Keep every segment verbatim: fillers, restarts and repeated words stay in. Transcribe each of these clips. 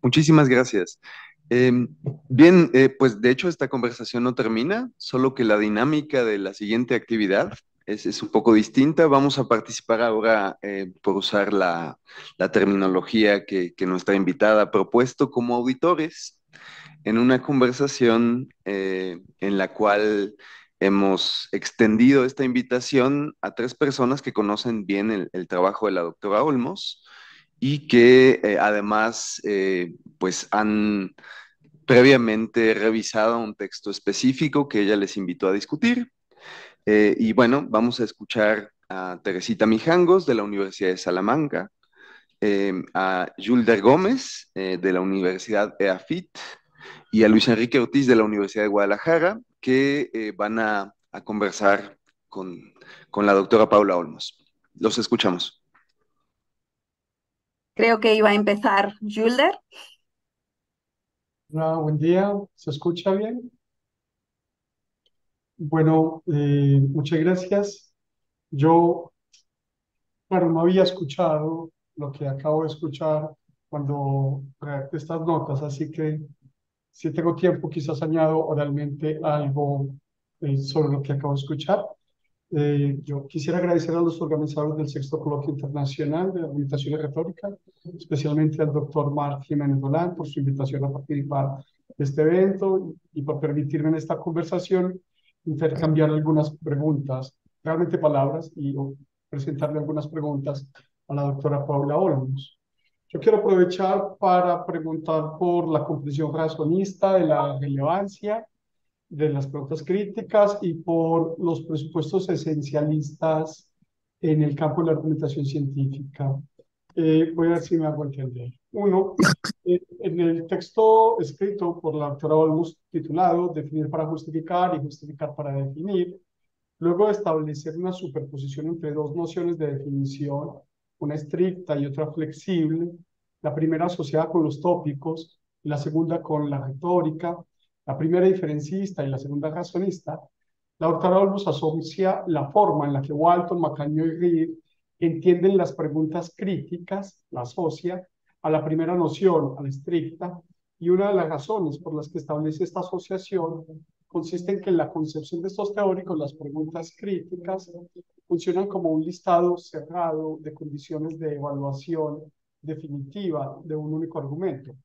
Muchísimas gracias. Em, bien, eh, pues de hecho esta conversación no termina, solo que la dinámica de la siguiente actividad es, es un poco distinta. Vamos a participar ahora eh, por usar la, la terminología que, que nuestra invitada ha propuesto como auditores en una conversación eh, en la cual hemos extendido esta invitación a tres personas que conocen bien el, el trabajo de la doctora Olmos y que eh, además eh, pues han previamente revisado un texto específico que ella les invitó a discutir. Eh, y bueno, vamos a escuchar a Teresita Mijangos de la Universidad de Salamanca, eh, a Julder Gómez eh, de la Universidad EAFIT y a Luis Enrique Ortiz de la Universidad de Guadalajara, que eh, van a, a conversar con, con la doctora Paula Olmos. Los escuchamos. Creo que iba a empezar Julder. Hola, buen día. ¿Se escucha bien? Bueno, eh, muchas gracias. Yo, claro, no había escuchado lo que acabo de escuchar cuando redacté estas notas, así que si tengo tiempo, quizás añado oralmente algo eh, sobre lo que acabo de escuchar. Eh, yo quisiera agradecer a los organizadores del Sexto Coloquio Internacional de Argumentación y Retórica, especialmente al doctor Marc Jiménez Dolan por su invitación a participar de este evento y por permitirme en esta conversación intercambiar algunas preguntas, realmente palabras, y o, presentarle algunas preguntas a la doctora Paula Olmos. Yo quiero aprovechar para preguntar por la comprensión razonista de la relevancia de las preguntas críticas y por los presupuestos esencialistas en el campo de la argumentación científica. Eh, voy a ver si me hago entender. Uno, eh, en el texto escrito por la doctora Olmos titulado Definir para justificar y justificar para definir, luego de establecer una superposición entre dos nociones de definición, una estricta y otra flexible, la primera asociada con los tópicos y la segunda con la retórica, la primera diferencista y la segunda razonista, la doctora Olmos asocia la forma en la que Walton, Macaño y Reed entienden las preguntas críticas, la asocia a la primera noción, a la estricta, y una de las razones por las que establece esta asociación consiste en que en la concepción de estos teóricos las preguntas críticas funcionan como un listado cerrado de condiciones de evaluación definitiva de un único argumento.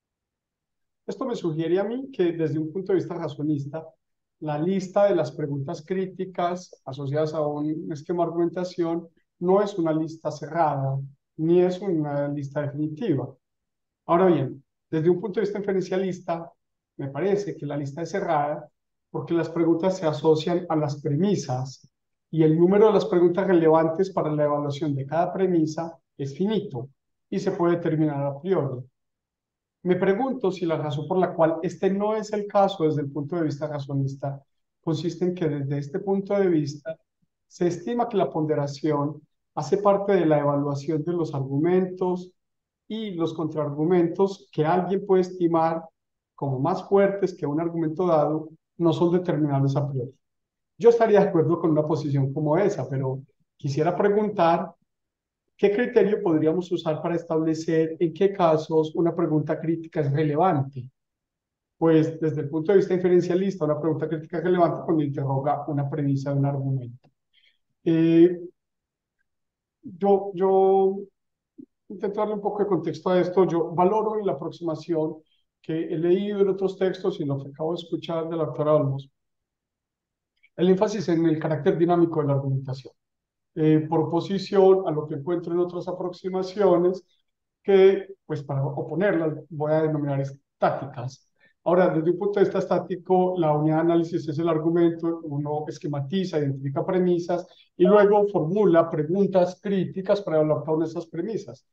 Esto me sugiere a mí que desde un punto de vista razonista, la lista de las preguntas críticas asociadas a un esquema de argumentación no es una lista cerrada, ni es una lista definitiva. Ahora bien, desde un punto de vista inferencialista, me parece que la lista es cerrada porque las preguntas se asocian a las premisas y el número de las preguntas relevantes para la evaluación de cada premisa es finito y se puede determinar a priori. Me pregunto si la razón por la cual este no es el caso desde el punto de vista razonista consiste en que desde este punto de vista se estima que la ponderación hace parte de la evaluación de los argumentos y los contraargumentos que alguien puede estimar como más fuertes que un argumento dado no son determinables a priori. Yo estaría de acuerdo con una posición como esa, pero quisiera preguntar ¿qué criterio podríamos usar para establecer en qué casos una pregunta crítica es relevante? Pues desde el punto de vista inferencialista, una pregunta crítica es relevante cuando interroga una premisa de un argumento. Eh, yo, yo intento darle un poco de contexto a esto. Yo valoro en la aproximación que he leído en otros textos y lo que acabo de escuchar de la doctora Olmos, el énfasis en el carácter dinámico de la argumentación. Eh, por oposición a lo que encuentro en otras aproximaciones que, pues para oponerlas, voy a denominar estáticas. Ahora, desde un punto de vista estático, la unidad de análisis es el argumento, uno esquematiza, identifica premisas y luego formula preguntas críticas para evaluar todas esas premisas.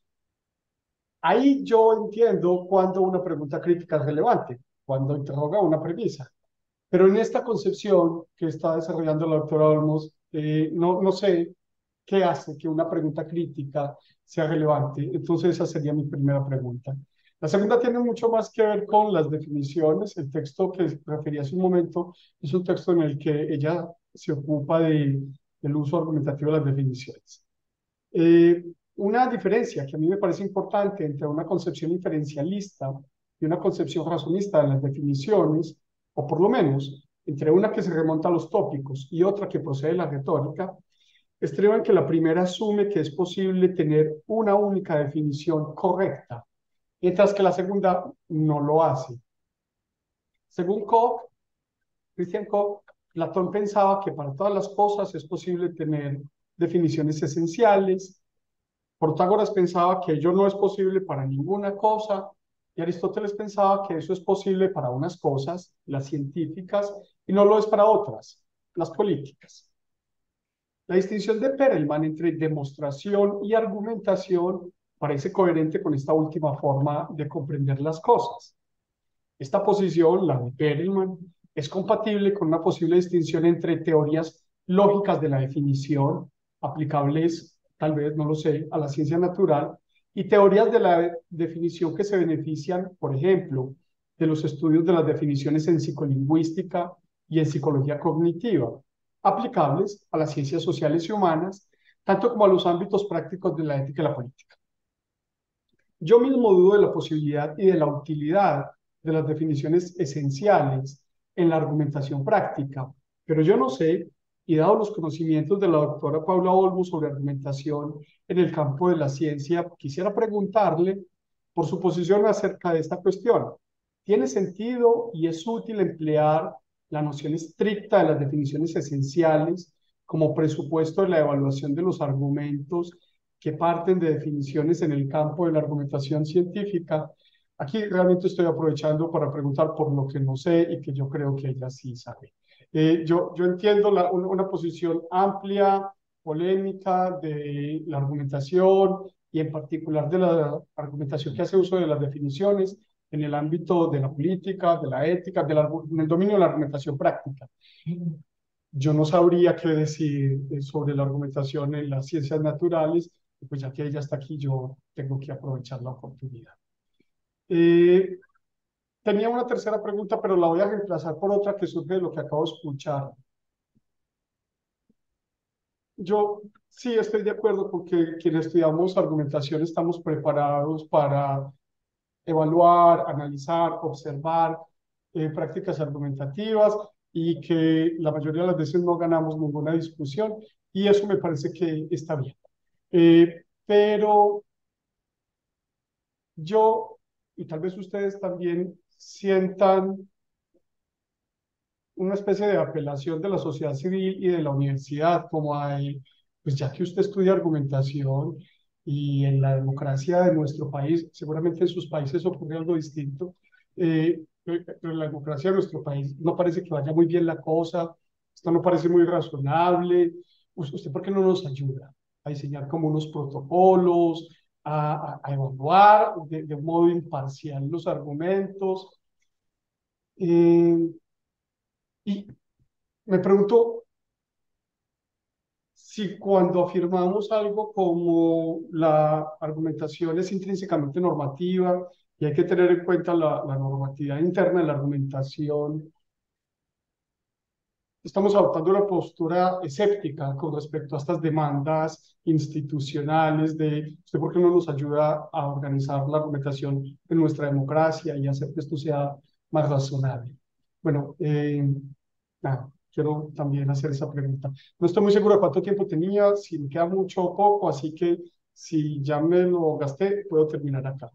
Ahí yo entiendo cuando una pregunta crítica es relevante, cuando interroga una premisa. Pero en esta concepción que está desarrollando la doctora Olmos, eh, no, no sé qué hace que una pregunta crítica sea relevante. Entonces esa sería mi primera pregunta. La segunda tiene mucho más que ver con las definiciones. El texto que refería hace un momento es un texto en el que ella se ocupa de, del uso argumentativo de las definiciones. Eh, una diferencia que a mí me parece importante entre una concepción inferencialista y una concepción razonista de las definiciones, o por lo menos entre una que se remonta a los tópicos y otra que procede de la retórica, estriba en que la primera asume que es posible tener una única definición correcta, mientras que la segunda no lo hace. Según Koch, Christian Koch, Platón pensaba que para todas las cosas es posible tener definiciones esenciales. Protágoras pensaba que ello no es posible para ninguna cosa, y Aristóteles pensaba que eso es posible para unas cosas, las científicas, y no lo es para otras, las políticas. La distinción de Perelman entre demostración y argumentación parece coherente con esta última forma de comprender las cosas. Esta posición, la de Perelman, es compatible con una posible distinción entre teorías lógicas de la definición, aplicables, tal vez, no lo sé, a la ciencia natural, y teorías de la definición que se benefician, por ejemplo, de los estudios de las definiciones en psicolingüística y en psicología cognitiva, aplicables a las ciencias sociales y humanas, tanto como a los ámbitos prácticos de la ética y la política. Yo mismo dudo de la posibilidad y de la utilidad de las definiciones esenciales en la argumentación práctica, pero yo no sé, y dado los conocimientos de la doctora Paula Olmo sobre argumentación en el campo de la ciencia, quisiera preguntarle por su posición acerca de esta cuestión. ¿Tiene sentido y es útil emplear la noción estricta de las definiciones esenciales como presupuesto de la evaluación de los argumentos que parten de definiciones en el campo de la argumentación científica? Aquí realmente estoy aprovechando para preguntar por lo que no sé y que yo creo que ella sí sabe. Eh, yo, yo entiendo la, una, una posición amplia, polémica de la argumentación y en particular de la argumentación que hace uso de las definiciones en el ámbito de la política, de la ética, de la, en el dominio de la argumentación práctica. Yo no sabría qué decir sobre la argumentación en las ciencias naturales, pues ya que ella está aquí, yo tengo que aprovechar la oportunidad. Eh, tenía una tercera pregunta, pero la voy a reemplazar por otra que surge de lo que acabo de escuchar. Yo sí estoy de acuerdo con que quienes estudiamos argumentación estamos preparados para evaluar, analizar, observar eh, prácticas argumentativas y que la mayoría de las veces no ganamos ninguna discusión y eso me parece que está bien. Eh, pero yo, y tal vez ustedes también sientan una especie de apelación de la sociedad civil y de la universidad, como hay, pues ya que usted estudia argumentación y en la democracia de nuestro país, seguramente en sus países ocurre algo distinto, eh, pero en la democracia de nuestro país no parece que vaya muy bien la cosa, esto no parece muy razonable. ¿Usted por qué no nos ayuda a diseñar como unos protocolos, a, a, a evaluar de, de un modo imparcial los argumentos? Eh, y me pregunto si cuando afirmamos algo como la argumentación es intrínsecamente normativa y hay que tener en cuenta la, la normatividad interna de la argumentación, estamos adoptando una postura escéptica con respecto a estas demandas institucionales de usted por qué no nos ayuda a organizar la argumentación en nuestra democracia y hacer que esto sea más razonable. Bueno, eh, nada, quiero también hacer esa pregunta. No estoy muy seguro de cuánto tiempo tenía, si me queda mucho o poco, así que si ya me lo gasté, puedo terminar acá.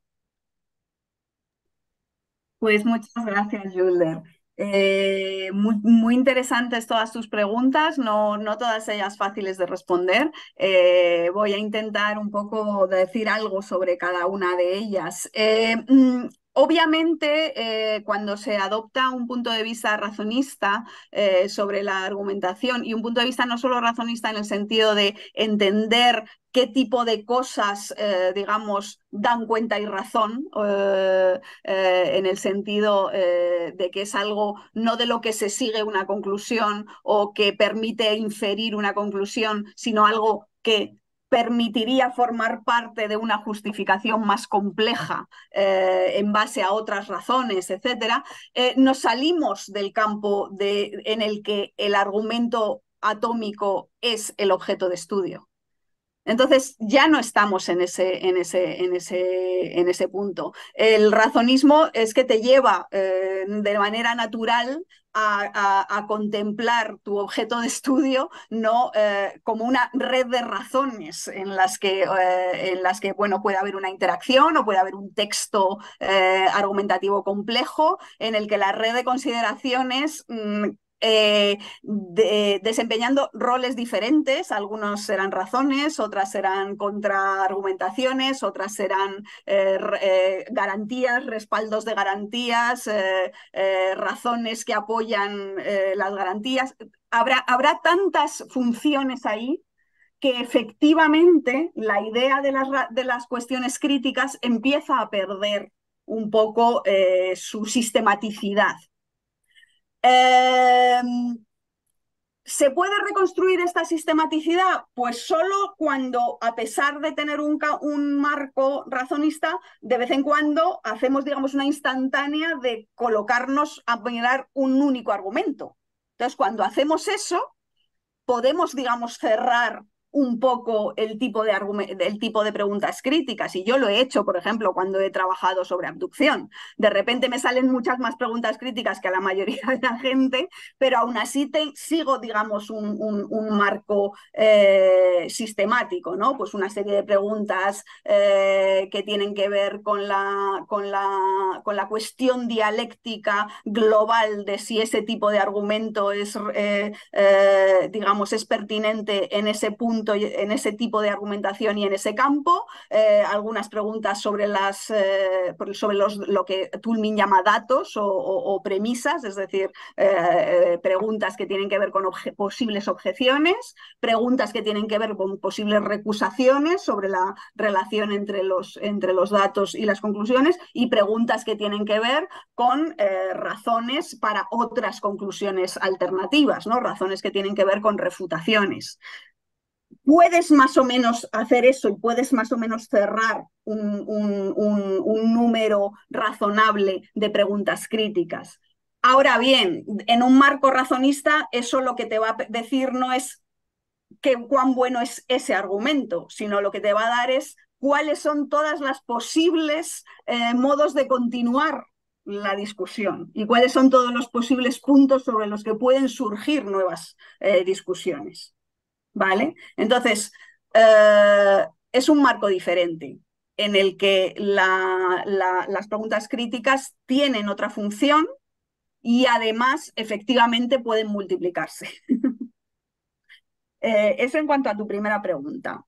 Pues muchas gracias, Julder. Eh, muy, muy interesantes todas tus preguntas, no, no todas ellas fáciles de responder. Eh, voy a intentar un poco decir algo sobre cada una de ellas. Eh, mm, Obviamente, eh, cuando se adopta un punto de vista razonista eh, sobre la argumentación, y un punto de vista no solo razonista en el sentido de entender qué tipo de cosas, eh, digamos, dan cuenta y razón, eh, eh, en el sentido eh, de que es algo no de lo que se sigue una conclusión o que permite inferir una conclusión, sino algo que permitiría formar parte de una justificación más compleja eh, en base a otras razones, etcétera, eh, nos salimos del campo de, en el que el argumento atómico es el objeto de estudio. Entonces ya no estamos en ese, en ese, en ese, en ese punto. El razonismo es que te lleva eh, de manera natural a, a, a, contemplar tu objeto de estudio no eh, como una red de razones en las que, eh, en las que bueno, puede haber una interacción o puede haber un texto eh, argumentativo complejo en el que la red de consideraciones mmm, Eh, de, desempeñando roles diferentes, algunos serán razones, otras serán contraargumentaciones, otras serán eh, eh, garantías, respaldos de garantías, eh, eh, razones que apoyan eh, las garantías. Habrá, habrá tantas funciones ahí que efectivamente la idea de las, de las cuestiones críticas empieza a perder un poco eh, su sistematicidad. Eh, ¿Se puede reconstruir esta sistematicidad? Pues solo cuando, a pesar de tener un, un marco razonista, de vez en cuando hacemos, digamos, una instantánea de colocarnos a mirar un único argumento. Entonces, cuando hacemos eso, podemos, digamos, cerrar un poco el tipo, de el tipo de preguntas críticas. Y yo lo he hecho, por ejemplo, cuando he trabajado sobre abducción. De repente me salen muchas más preguntas críticas que a la mayoría de la gente, pero aún así te, sigo, digamos, un, un, un marco eh, sistemático, ¿no? Pues una serie de preguntas eh, que tienen que ver con la, con, la, con la cuestión dialéctica global de si ese tipo de argumento es, eh, eh, digamos, es pertinente en ese punto, en ese tipo de argumentación y en ese campo. Eh, algunas preguntas sobre, las, eh, sobre los, lo que Toulmin llama datos o, o, o premisas, es decir, eh, preguntas que tienen que ver con obje posibles objeciones, preguntas que tienen que ver con posibles recusaciones sobre la relación entre los, entre los datos y las conclusiones, y preguntas que tienen que ver con eh, razones para otras conclusiones alternativas, ¿no? Razones que tienen que ver con refutaciones. Puedes más o menos hacer eso y puedes más o menos cerrar un, un, un, un número razonable de preguntas críticas. Ahora bien, en un marco razonista, eso lo que te va a decir no es que, cuán bueno es ese argumento, sino lo que te va a dar es cuáles son todas las posibles eh, modos de continuar la discusión y cuáles son todos los posibles puntos sobre los que pueden surgir nuevas eh, discusiones. ¿Vale? Entonces, eh, es un marco diferente en el que la, la, las preguntas críticas tienen otra función y además efectivamente pueden multiplicarse. eh, eso en cuanto a tu primera pregunta.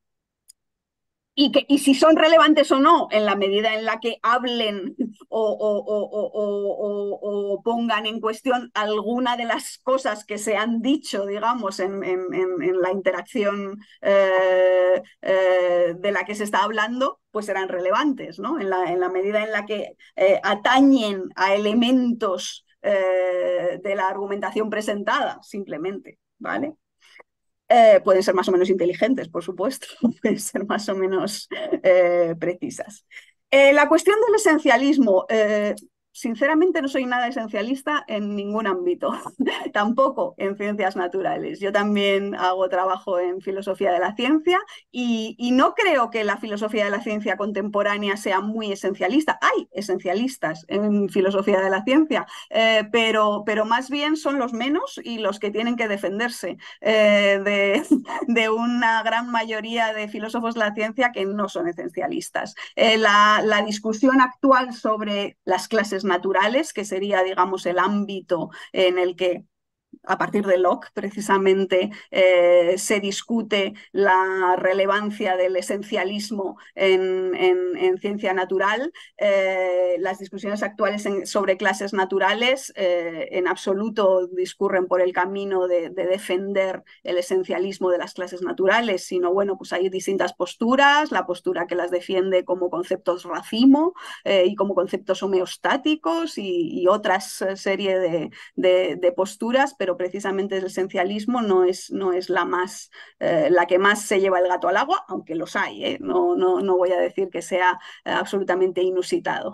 Y, que, y si son relevantes o no, en la medida en la que hablen o, o, o, o, o pongan en cuestión alguna de las cosas que se han dicho, digamos, en, en, en la interacción eh, eh, de la que se está hablando, pues serán relevantes, ¿no? En la, en la medida en la que eh, atañen a elementos eh, de la argumentación presentada, simplemente, ¿vale? Eh, pueden ser más o menos inteligentes, por supuesto, pueden ser más o menos eh, precisas. Eh, la cuestión del esencialismo, eh, sinceramente no soy nada esencialista en ningún ámbito, tampoco en ciencias naturales. Yo también hago trabajo en filosofía de la ciencia y, y no creo que la filosofía de la ciencia contemporánea sea muy esencialista. Hay esencialistas en filosofía de la ciencia, eh, pero, pero más bien son los menos y los que tienen que defenderse eh, de, de una gran mayoría de filósofos de la ciencia que no son esencialistas. Eh, la, la discusión actual sobre las clases naturales, que sería, digamos, el ámbito en el que a partir de Locke, precisamente, eh, se discute la relevancia del esencialismo en, en, en ciencia natural. Eh, las discusiones actuales en, sobre clases naturales eh, en absoluto discurren por el camino de, de defender el esencialismo de las clases naturales, sino, bueno, pues hay distintas posturas, la postura que las defiende como conceptos racimo eh, y como conceptos homeostáticos y, y otras serie de, de, de posturas, pero precisamente el esencialismo no es, no es la, más, eh, la que más se lleva el gato al agua, aunque los hay, ¿eh? no, no, no voy a decir que sea eh, absolutamente inusitado.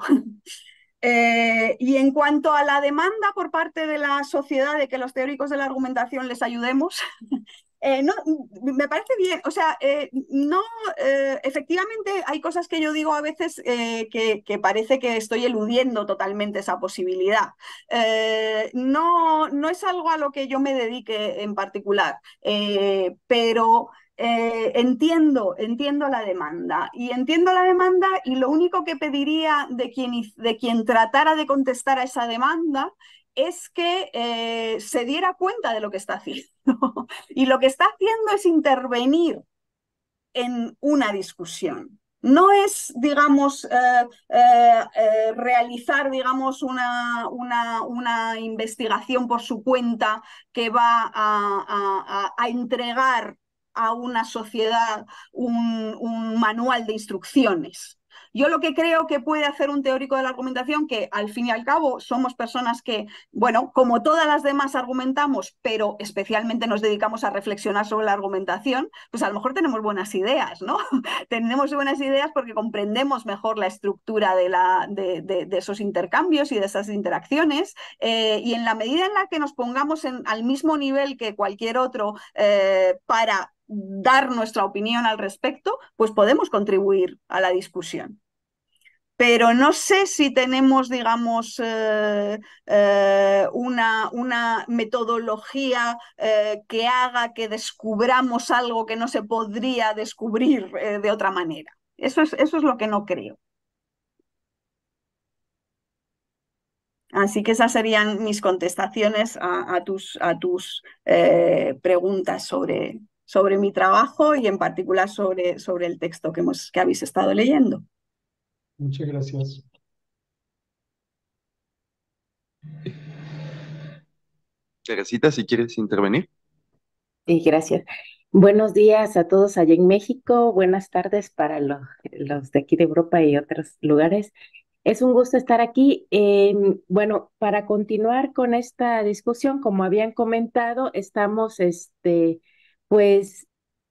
Eh, y en cuanto a la demanda por parte de la sociedad de que los teóricos de la argumentación les ayudemos, Eh, no, me parece bien, o sea, eh, no, eh, efectivamente hay cosas que yo digo a veces eh, que, que, parece que estoy eludiendo totalmente esa posibilidad. Eh, no, no es algo a lo que yo me dedique en particular, eh, pero eh, entiendo, entiendo la demanda y entiendo la demanda y lo único que pediría de quien, de quien tratara de contestar a esa demanda es que eh, se diera cuenta de lo que está haciendo. Y lo que está haciendo es intervenir en una discusión. No es, digamos, eh, eh, eh, realizar, digamos, una, una, una, investigación por su cuenta que va a, a, a entregar a una sociedad un, un manual de instrucciones. Yo lo que creo que puede hacer un teórico de la argumentación, que al fin y al cabo somos personas que, bueno, como todas las demás argumentamos, pero especialmente nos dedicamos a reflexionar sobre la argumentación, pues a lo mejor tenemos buenas ideas, ¿no? Tenemos buenas ideas porque comprendemos mejor la estructura de, la, de, de, de esos intercambios y de esas interacciones, eh, y en la medida en la que nos pongamos en, al mismo nivel que cualquier otro eh, para dar nuestra opinión al respecto, pues podemos contribuir a la discusión. Pero no sé si tenemos, digamos, eh, eh, una, una, metodología eh, que haga que descubramos algo que no se podría descubrir eh, de otra manera. Eso es, eso es lo que no creo. Así que esas serían mis contestaciones a, a tus, a tus eh, preguntas sobre, sobre mi trabajo y en particular sobre, sobre el texto que, hemos, que habéis estado leyendo. Muchas gracias. Teresita, si quieres intervenir. Sí, gracias. Buenos días a todos allá en México. Buenas tardes para los, los de aquí de Europa y otros lugares. Es un gusto estar aquí. Eh, bueno, para continuar con esta discusión, como habían comentado, estamos, este, pues,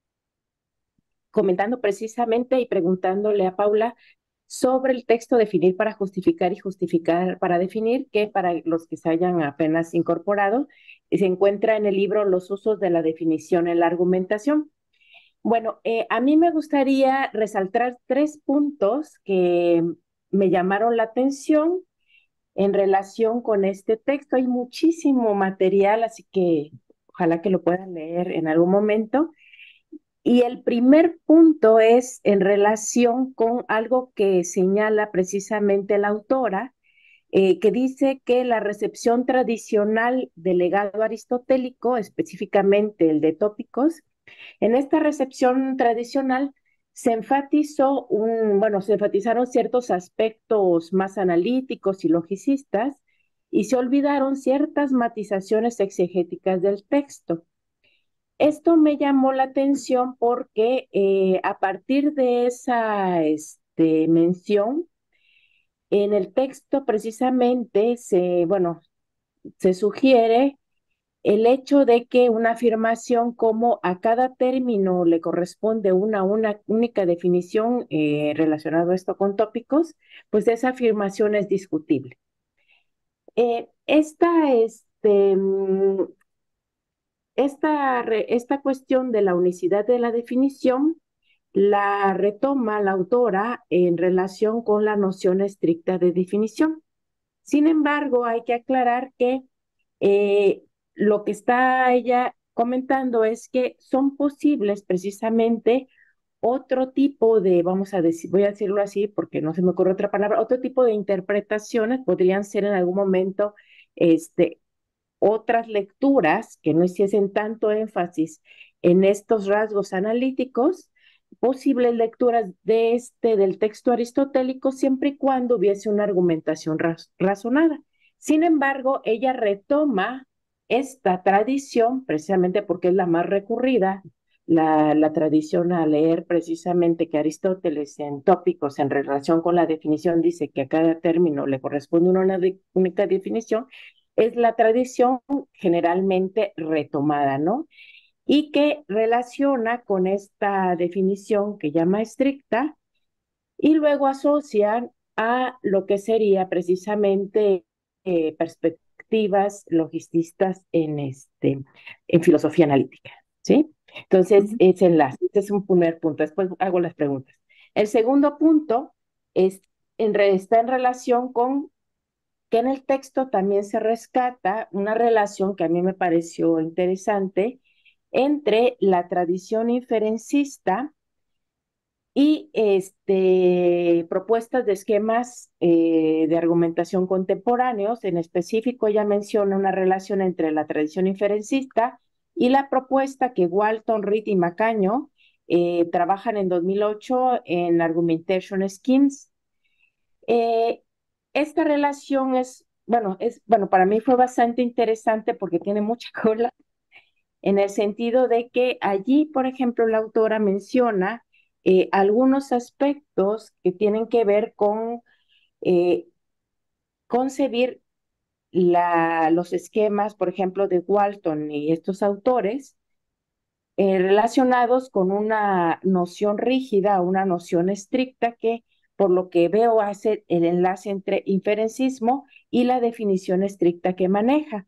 comentando precisamente y preguntándole a Paula sobre el texto definir para justificar y justificar para definir, que para los que se hayan apenas incorporado, se encuentra en el libro Los usos de la definición en la argumentación. Bueno, eh, a mí me gustaría resaltar tres puntos que me llamaron la atención en relación con este texto. Hay muchísimo material, así que ojalá que lo puedan leer en algún momento. Y el primer punto es en relación con algo que señala precisamente la autora, eh, que dice que la recepción tradicional del legado aristotélico, específicamente el de tópicos, en esta recepción tradicional se enfatizó un, bueno, se enfatizaron ciertos aspectos más analíticos y logicistas y se olvidaron ciertas matizaciones exegéticas del texto. Esto me llamó la atención porque eh, a partir de esa este, mención, en el texto precisamente se, bueno, se sugiere el hecho de que una afirmación como a cada término le corresponde una, una única definición eh, relacionado a esto con tópicos, pues esa afirmación es discutible. Eh, esta, este, mm, esta, re- esta cuestión de la unicidad de la definición la retoma la autora en relación con la noción estricta de definición. Sin embargo, hay que aclarar que eh, lo que está ella comentando es que son posibles precisamente otro tipo de, vamos a decir, voy a decirlo así porque no se me ocurre otra palabra, otro tipo de interpretaciones podrían ser en algún momento este, otras lecturas que no hiciesen tanto énfasis en estos rasgos analíticos, posibles lecturas de este, del texto aristotélico, siempre y cuando hubiese una argumentación raz razonada. Sin embargo, ella retoma esta tradición, precisamente porque es la más recurrida, la, la tradición a leer precisamente que Aristóteles en tópicos en relación con la definición dice que a cada término le corresponde una de, única definición, es la tradición generalmente retomada, ¿no? Y que relaciona con esta definición que llama estricta y luego asocian a lo que sería precisamente eh, perspectivas logistas en, este, en filosofía analítica. ¿sí? Entonces, Ujú. ese enlace, este es un primer punto, después hago las preguntas. El segundo punto es, en re- está en relación con que en el texto también se rescata una relación que a mí me pareció interesante entre la tradición inferencista y este, propuestas de esquemas eh, de argumentación contemporáneos. En específico, ella menciona una relación entre la tradición inferencista y la propuesta que Walton, Reed y Macaño eh, trabajan en dos mil ocho en Argumentation Schemes. Eh, esta relación es, bueno, es, bueno, para mí fue bastante interesante porque tiene mucha cola, en el sentido de que allí, por ejemplo, la autora menciona eh, algunos aspectos que tienen que ver con eh, concebir la, los esquemas, por ejemplo, de Walton y estos autores, eh, relacionados con una noción rígida, una noción estricta que, por lo que veo, hace el enlace entre inferencismo y la definición estricta que maneja.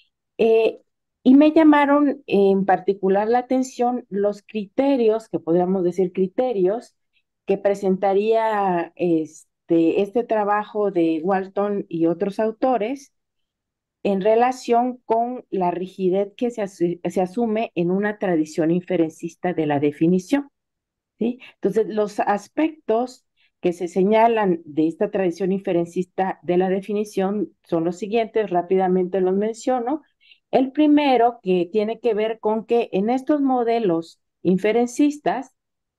Eh, y me llamaron en particular la atención los criterios, que podríamos decir criterios, que presentaría este, este trabajo de Walton y otros autores en relación con la rigidez que se, asu- se asume en una tradición inferencista de la definición, ¿sí? Entonces, los aspectos que se señalan de esta tradición inferencista de la definición son los siguientes, rápidamente los menciono. El primero, que tiene que ver con que en estos modelos inferencistas,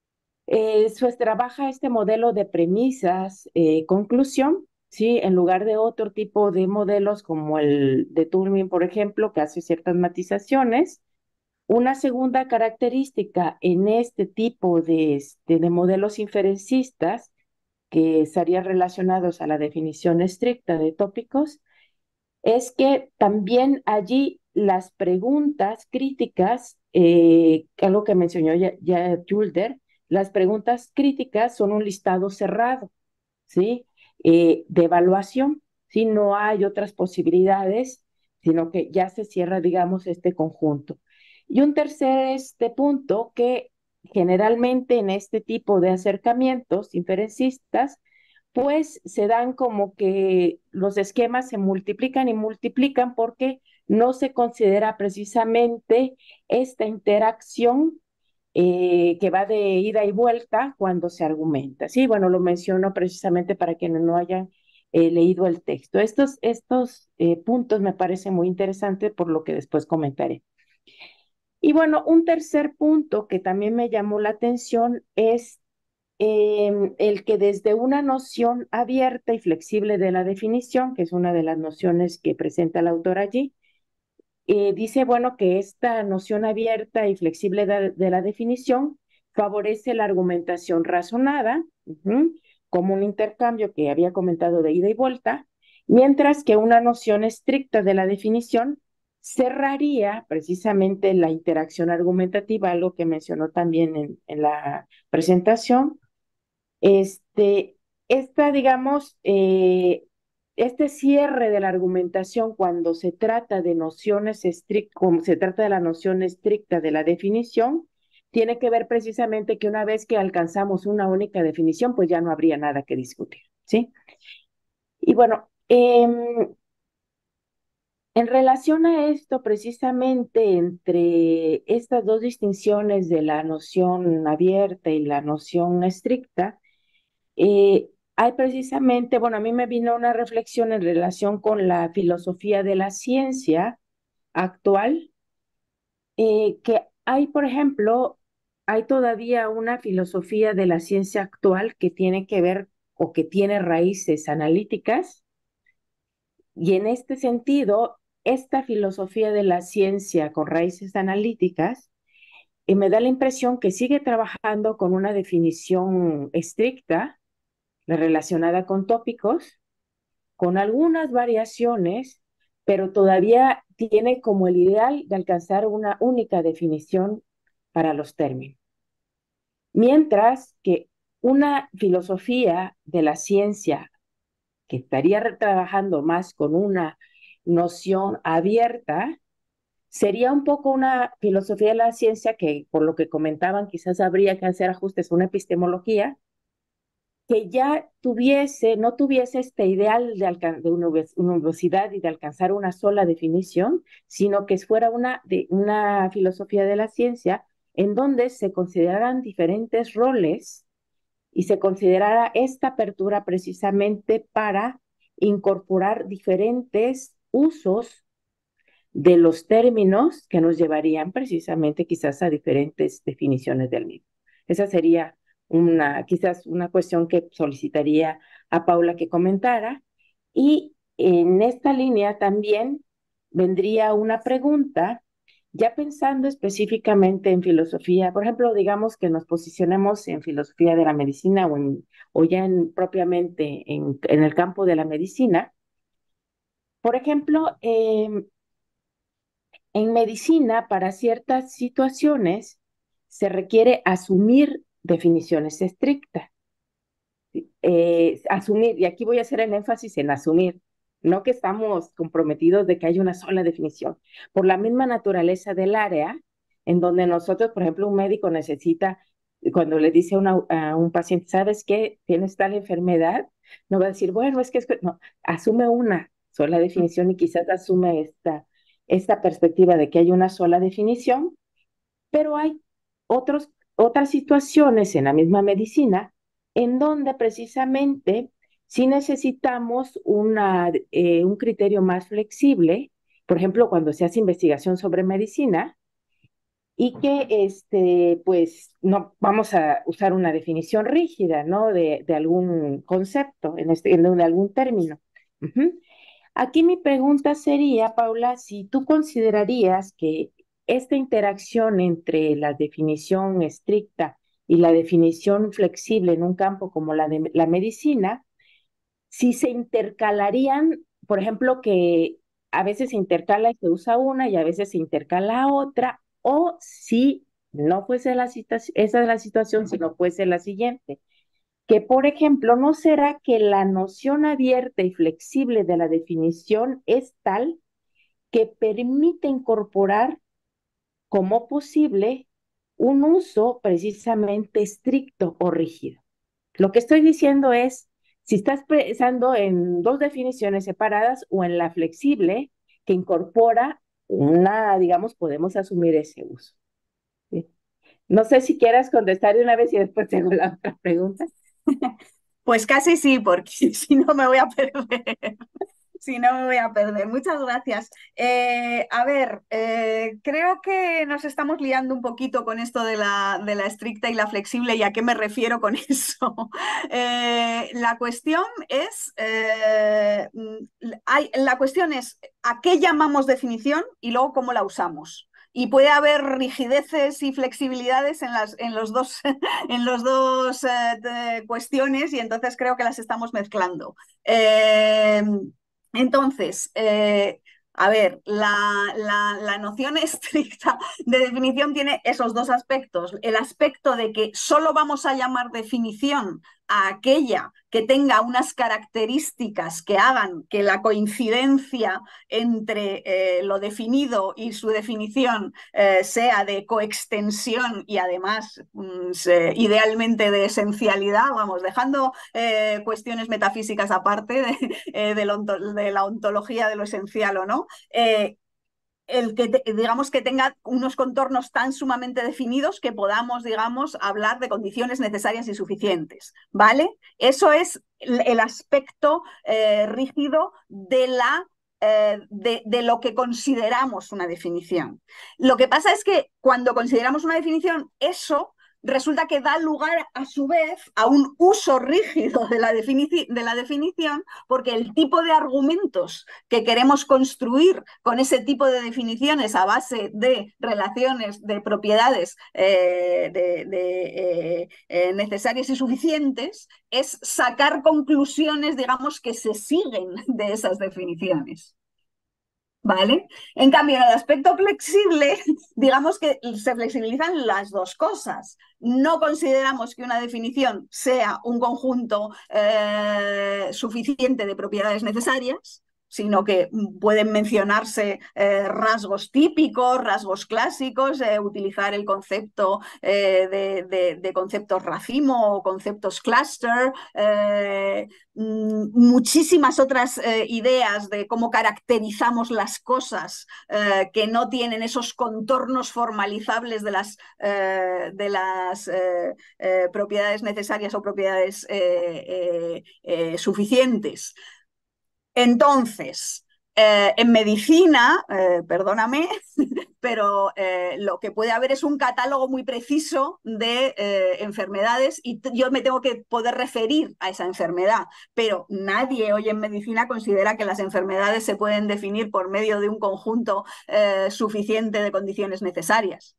eh, pues trabaja este modelo de premisas, eh, conclusión, ¿sí? En lugar de otro tipo de modelos como el de Turing, por ejemplo, que hace ciertas matizaciones. Una segunda característica en este tipo de, este, de modelos inferencistas que estarían relacionados a la definición estricta de tópicos es que también allí las preguntas críticas, eh, algo que mencionó ya, ya Julder, las preguntas críticas son un listado cerrado, ¿sí? Eh, de evaluación, ¿sí? No hay otras posibilidades, sino que ya se cierra, digamos, este conjunto. Y un tercer este punto que generalmente en este tipo de acercamientos inferencistas, pues se dan como que los esquemas se multiplican y multiplican porque no se considera precisamente esta interacción eh, que va de ida y vuelta cuando se argumenta. Sí, bueno, lo menciono precisamente para quienes no hayan eh, leído el texto. Estos, estos eh, puntos me parecen muy interesantes por lo que después comentaré. Y bueno, un tercer punto que también me llamó la atención es eh, el que desde una noción abierta y flexible de la definición, que es una de las nociones que presenta el autor allí, eh, dice, bueno, que esta noción abierta y flexible de, de la definición favorece la argumentación razonada, uh-huh, como un intercambio que había comentado de ida y vuelta, mientras que una noción estricta de la definición cerraría precisamente la interacción argumentativa, algo que mencionó también en, en la presentación. Este, esta, digamos, eh, este cierre de la argumentación cuando se trata de nociones estrictas, como se trata de la noción estricta de la definición, tiene que ver precisamente que una vez que alcanzamos una única definición, pues ya no habría nada que discutir, ¿sí? Y bueno, eh, en relación a esto, precisamente entre estas dos distinciones de la noción abierta y la noción estricta, eh, hay precisamente, bueno, a mí me vino una reflexión en relación con la filosofía de la ciencia actual, eh, que hay, por ejemplo, hay todavía una filosofía de la ciencia actual que tiene que ver o que tiene raíces analíticas, y en este sentido, esta filosofía de la ciencia con raíces analíticas, y me da la impresión que sigue trabajando con una definición estricta relacionada con tópicos, con algunas variaciones, pero todavía tiene como el ideal de alcanzar una única definición para los términos. Mientras que una filosofía de la ciencia que estaría trabajando más con una noción abierta, Sería un poco una filosofía de la ciencia que, por lo que comentaban, quizás habría que hacer ajustes a una epistemología que ya tuviese, no tuviese este ideal de, alcan de universidad y de alcanzar una sola definición, sino que fuera una, de, una filosofía de la ciencia en donde se consideraran diferentes roles y se considerara esta apertura precisamente para incorporar diferentes usos de los términos que nos llevarían precisamente quizás a diferentes definiciones del mismo. Esa sería una, quizás una cuestión que solicitaría a Paula que comentara. Y en esta línea también vendría una pregunta, ya pensando específicamente en filosofía, por ejemplo, digamos que nos posicionemos en filosofía de la medicina o, en, o ya en, propiamente en, en el campo de la medicina. Por ejemplo, eh, en medicina, para ciertas situaciones, se requiere asumir definiciones estrictas. Eh, asumir, y aquí voy a hacer el énfasis en asumir, no que estamos comprometidos de que haya una sola definición. Por la misma naturaleza del área, en donde nosotros, por ejemplo, un médico necesita, cuando le dice a, una, a un paciente, ¿sabes qué? Tienes tal enfermedad, no va a decir, bueno, es que es que no, asume una sola definición y quizás asume esta, esta perspectiva de que hay una sola definición, pero hay otros, otras situaciones en la misma medicina en donde precisamente sí necesitamos una, eh, un criterio más flexible, por ejemplo, cuando se hace investigación sobre medicina, y que este, pues no vamos a usar una definición rígida, ¿no? De, de algún concepto, en este, en, de algún término. Uh-huh. Aquí mi pregunta sería, Paula, si tú considerarías que esta interacción entre la definición estricta y la definición flexible en un campo como la de la medicina, si se intercalarían, por ejemplo, que a veces se intercala y se usa una y a veces se intercala otra, o si no fuese la situación, esa es la situación, sino fuese la siguiente, que por ejemplo, ¿no será que la noción abierta y flexible de la definición es tal que permite incorporar como posible un uso precisamente estricto o rígido? Lo que estoy diciendo es, si estás pensando en dos definiciones separadas o en la flexible que incorpora una, digamos, podemos asumir ese uso. ¿Sí? No sé si quieras contestar de una vez y después tengo la otra pregunta. Pues casi sí, porque si no me voy a perder. Si no me voy a perder. Muchas gracias. Eh, a ver, eh, creo que nos estamos liando un poquito con esto de la, de la estricta y la flexible. ¿Y a qué me refiero con eso? Eh, la cuestión es, eh, hay, la cuestión es a qué llamamos definición y luego cómo la usamos. Y puede haber rigideces y flexibilidades en las en los dos, en los dos eh, cuestiones, y entonces creo que las estamos mezclando. Eh, entonces, eh, a ver, la, la, la noción estricta de definición tiene esos dos aspectos. El aspecto de que solo vamos a llamar definición a aquella que tenga unas características que hagan que la coincidencia entre eh, lo definido y su definición eh, sea de coextensión y además mm, se, idealmente de esencialidad, vamos, dejando eh, cuestiones metafísicas aparte de, eh, de, lo, de la ontología de lo esencial o no. Eh, el que te, digamos que tenga unos contornos tan sumamente definidos que podamos, digamos, hablar de condiciones necesarias y suficientes, ¿vale? Eso es el, el aspecto eh, rígido de la eh, de, de lo que consideramos una definición. Lo que pasa es que cuando consideramos una definición, eso resulta que da lugar a su vez a un uso rígido de la, definici de la definición, porque el tipo de argumentos que queremos construir con ese tipo de definiciones a base de relaciones de propiedades eh, de, de, eh, eh, necesarias y suficientes es sacar conclusiones, digamos, que se siguen de esas definiciones. ¿Vale? En cambio, en el aspecto flexible, digamos que se flexibilizan las dos cosas. No consideramos que una definición sea un conjunto eh, suficiente de propiedades necesarias, sino que pueden mencionarse eh, rasgos típicos, rasgos clásicos, eh, utilizar el concepto eh, de, de, de conceptos racimo o conceptos cluster, eh, muchísimas otras eh, ideas de cómo caracterizamos las cosas eh, que no tienen esos contornos formalizables de las, eh, de las eh, eh, propiedades necesarias o propiedades eh, eh, eh, suficientes. Entonces, eh, en medicina, eh, perdóname, pero eh, lo que puede haber es un catálogo muy preciso de eh, enfermedades y yo me tengo que poder referir a esa enfermedad, pero nadie hoy en medicina considera que las enfermedades se pueden definir por medio de un conjunto eh, suficiente de condiciones necesarias.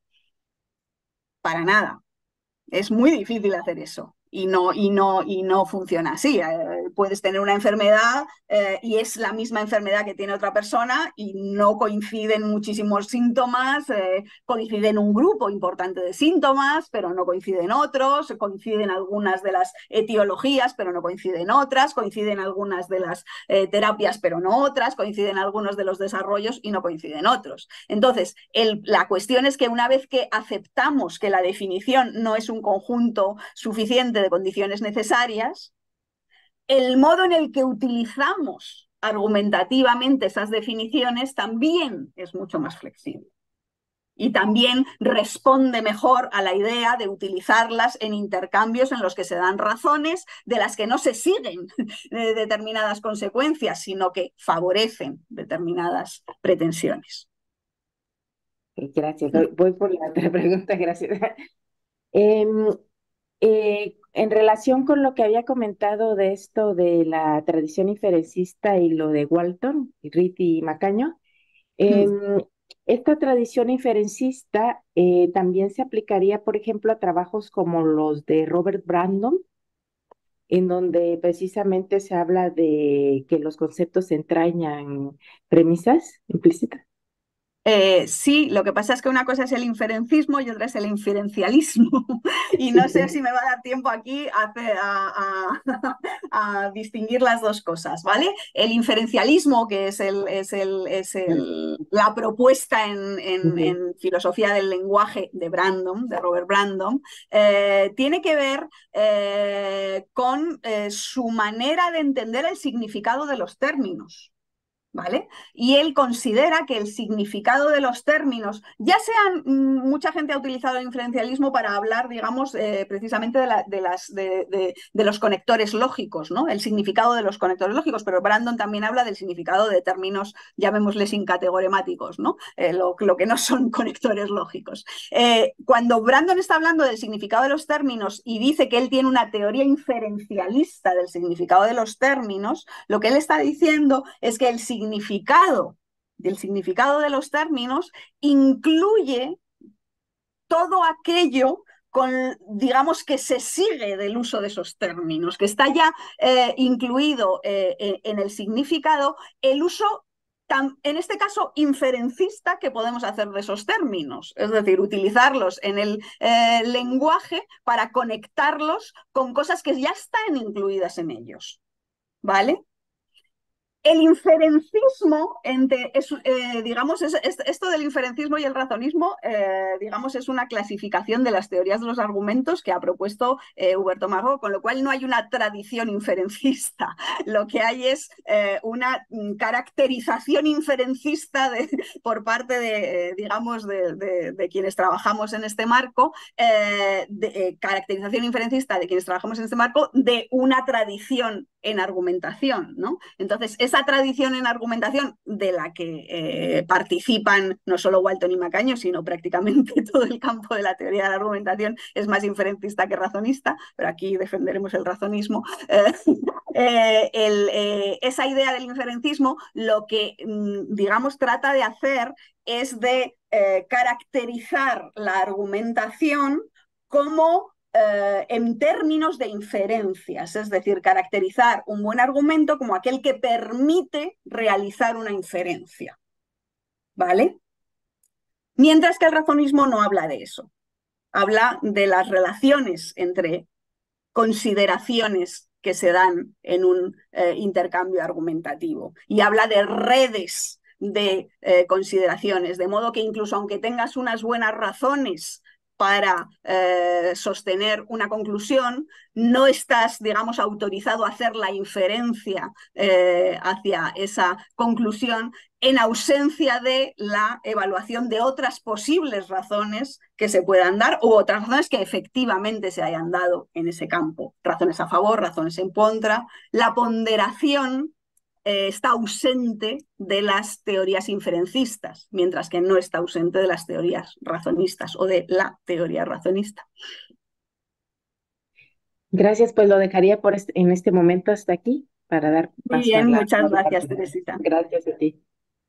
Para nada. Es muy difícil hacer eso. Y no, y, no, y no funciona así. Eh, puedes tener una enfermedad eh, y es la misma enfermedad que tiene otra persona y no coinciden muchísimos síntomas, eh, coinciden un grupo importante de síntomas, pero no coinciden otros, coinciden algunas de las etiologías, pero no coinciden otras, coinciden algunas de las eh, terapias, pero no otras, coinciden algunos de los desarrollos y no coinciden otros. Entonces, el, la cuestión es que una vez que aceptamos que la definición no es un conjunto suficiente de condiciones necesarias, el modo en el que utilizamos argumentativamente esas definiciones también es mucho más flexible. Y también responde mejor a la idea de utilizarlas en intercambios en los que se dan razones de las que no se siguen determinadas consecuencias, sino que favorecen determinadas pretensiones. Gracias. Voy por la otra pregunta, gracias. Eh, eh, en relación con lo que había comentado de esto de la tradición inferencista y lo de Walton, Reed y Macaño, eh, mm. esta tradición inferencista eh, también se aplicaría, por ejemplo, a trabajos como los de Robert Brandon, en donde precisamente se habla de que los conceptos entrañan premisas implícitas. Eh, sí, lo que pasa es que una cosa es el inferencismo y otra es el inferencialismo. Y no sé si me va a dar tiempo aquí a, a, a, a distinguir las dos cosas, ¿vale? El inferencialismo, que es, el, es, el, es el, la propuesta en, en, en filosofía del lenguaje de Brandon, de Robert Brandon, eh, tiene que ver eh, con eh, su manera de entender el significado de los términos. ¿Vale? Y él considera que el significado de los términos, ya sean, mucha gente ha utilizado el inferencialismo para hablar, digamos, eh, precisamente de, la, de, las, de, de, de los conectores lógicos, ¿no? El significado de los conectores lógicos, pero Brandon también habla del significado de términos, llamémosles incategoremáticos, ¿no? Eh, lo, lo que no son conectores lógicos. Eh, cuando Brandon está hablando del significado de los términos y dice que él tiene una teoría inferencialista del significado de los términos, lo que él está diciendo es que el significado significado del significado de los términos incluye todo aquello con, digamos, que se sigue del uso de esos términos, que está ya eh, incluido eh, en el significado, el uso, tan, en este caso, inferencista que podemos hacer de esos términos, es decir, utilizarlos en el eh, lenguaje para conectarlos con cosas que ya están incluidas en ellos, ¿vale? El inferencismo, entre, es, eh, digamos, es, es, esto del inferencismo y el razonismo, eh, digamos, es una clasificación de las teorías de los argumentos que ha propuesto eh, Huberto Margot, con lo cual no hay una tradición inferencista. Lo que hay es eh, una caracterización inferencista de, por parte de, eh, digamos, de, de, de quienes trabajamos en este marco, eh, de, eh, caracterización inferencista de quienes trabajamos en este marco de una tradición en argumentación, ¿no? Entonces, esa tradición en argumentación de la que eh, participan no solo Walton y Macaño, sino prácticamente todo el campo de la teoría de la argumentación es más inferencista que razonista, pero aquí defenderemos el razonismo. Eh, eh, el, eh, esa idea del inferencismo lo que, digamos, trata de hacer es de eh, caracterizar la argumentación como Eh, en términos de inferencias, es decir, caracterizar un buen argumento como aquel que permite realizar una inferencia, ¿vale? Mientras que el razonismo no habla de eso, habla de las relaciones entre consideraciones que se dan en un eh, intercambio argumentativo. Y habla de redes de eh, consideraciones, de modo que incluso aunque tengas unas buenas razones para eh, sostener una conclusión, no estás, digamos, autorizado a hacer la inferencia eh, hacia esa conclusión en ausencia de la evaluación de otras posibles razones que se puedan dar u otras razones que efectivamente se hayan dado en ese campo. Razones a favor, razones en contra. La ponderación eh, está ausente de las teorías inferencistas, mientras que no está ausente de las teorías razonistas o de la teoría razonista. Gracias, pues lo dejaría por este, en este momento hasta aquí para dar Muy paso bien, a la... muchas gracias, Teresita. Gracias a ti.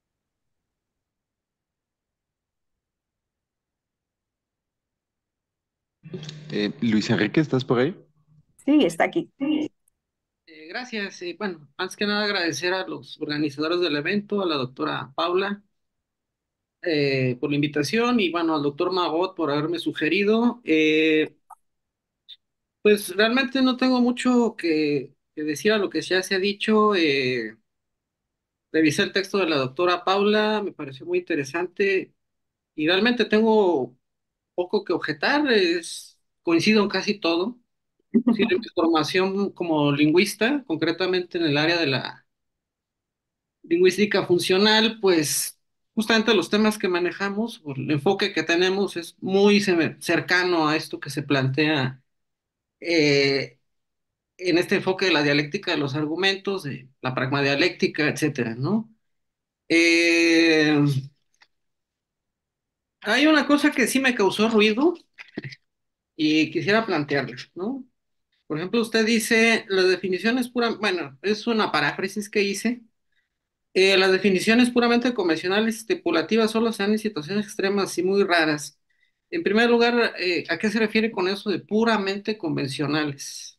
Eh, Luis Enrique, ¿estás por ahí? Sí, está aquí. Eh, gracias. Eh, bueno, antes que nada agradecer a los organizadores del evento, a la doctora Paula eh, por la invitación y bueno, al doctor Magot por haberme sugerido. Eh, pues realmente no tengo mucho que, que decir a lo que ya se ha dicho. Eh, revisé el texto de la doctora Paula, me pareció muy interesante y realmente tengo poco que objetar. Es, coincido en casi todo. Sí, mi formación como lingüista, concretamente en el área de la lingüística funcional, pues justamente los temas que manejamos, o el enfoque que tenemos es muy se- cercano a esto que se plantea eh, en este enfoque de la dialéctica de los argumentos, de la pragmadialéctica, etcétera, ¿no? Eh, Hay una cosa que sí me causó ruido y quisiera plantearles, ¿no? Por ejemplo, usted dice, la definición es pura, bueno, es una paráfrasis que hice. Eh, las definiciones puramente convencionales y estipulativas solo se dan en situaciones extremas y muy raras. En primer lugar, eh, ¿a qué se refiere con eso de puramente convencionales?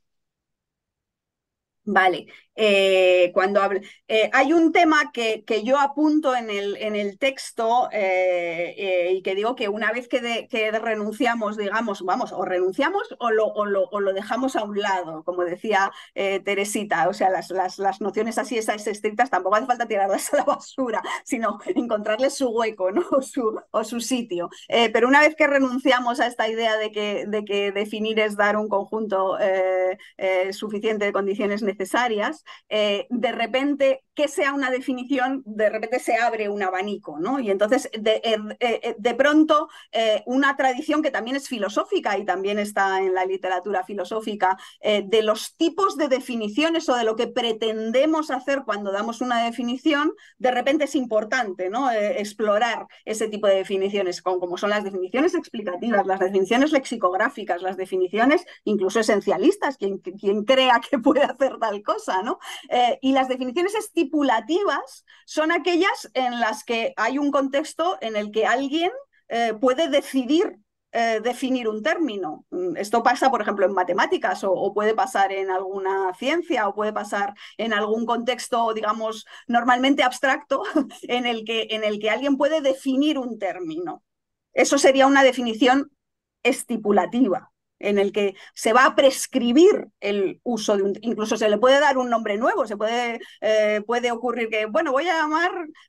Vale, eh, cuando hablo, eh, hay un tema que, que yo apunto en el, en el texto eh, eh, y que digo que una vez que, de, que renunciamos, digamos, vamos, o renunciamos o lo, o lo, o lo dejamos a un lado, como decía eh, Teresita, o sea, las, las, las nociones así, esas estrictas, tampoco hace falta tirarlas a la basura, sino encontrarles su hueco, ¿no? o, su, o su sitio. Eh, pero una vez que renunciamos a esta idea de que, de que definir es dar un conjunto eh, eh, suficiente de condiciones necesarias, necesarias, eh, de repente, que sea una definición, de repente se abre un abanico, ¿no? Y entonces, de, eh, de pronto, eh, una tradición que también es filosófica y también está en la literatura filosófica, eh, de los tipos de definiciones o de lo que pretendemos hacer cuando damos una definición, de repente es importante, ¿no? Eh, explorar ese tipo de definiciones, como, como son las definiciones explicativas, las definiciones lexicográficas, las definiciones incluso esencialistas, quien, quien crea que puede hacer tal cosa, ¿no? Eh, y las definiciones estipulativas son aquellas en las que hay un contexto en el que alguien eh, puede decidir eh, definir un término. Esto pasa, por ejemplo, en matemáticas o, o puede pasar en alguna ciencia o puede pasar en algún contexto, digamos, normalmente abstracto en el que, en el que alguien puede definir un término. Eso sería una definición estipulativa, en el que se va a prescribir el uso de un, incluso se le puede dar un nombre nuevo, se puede, eh, puede ocurrir que, bueno, voy a llamar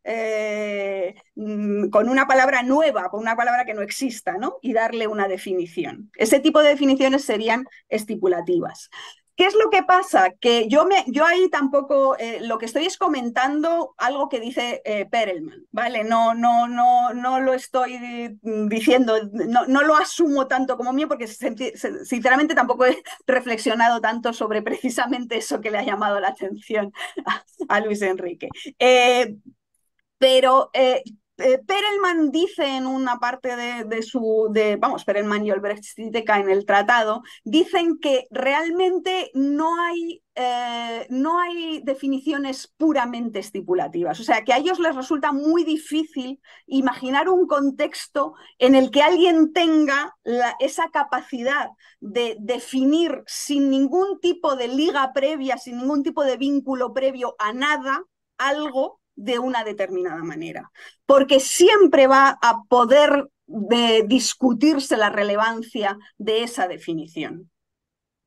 eh, con una palabra nueva, con una palabra que no exista, ¿no? Y darle una definición. Ese tipo de definiciones serían estipulativas. ¿Qué es lo que pasa? Que yo, me, yo ahí tampoco, eh, lo que estoy es comentando algo que dice eh, Perelman, ¿vale? No, no, no, no lo estoy diciendo, no, no lo asumo tanto como mío porque sinceramente tampoco he reflexionado tanto sobre precisamente eso que le ha llamado la atención a, a Luis Enrique. Eh, pero... Eh, Eh, Perelman dice en una parte de, de su, de, vamos, Perelman y Olbrecht-Stieteka en el tratado, dicen que realmente no hay, eh, no hay definiciones puramente estipulativas. O sea, que a ellos les resulta muy difícil imaginar un contexto en el que alguien tenga la, esa capacidad de definir sin ningún tipo de liga previa, sin ningún tipo de vínculo previo a nada, algo de una determinada manera, porque siempre va a poder de discutirse la relevancia de esa definición.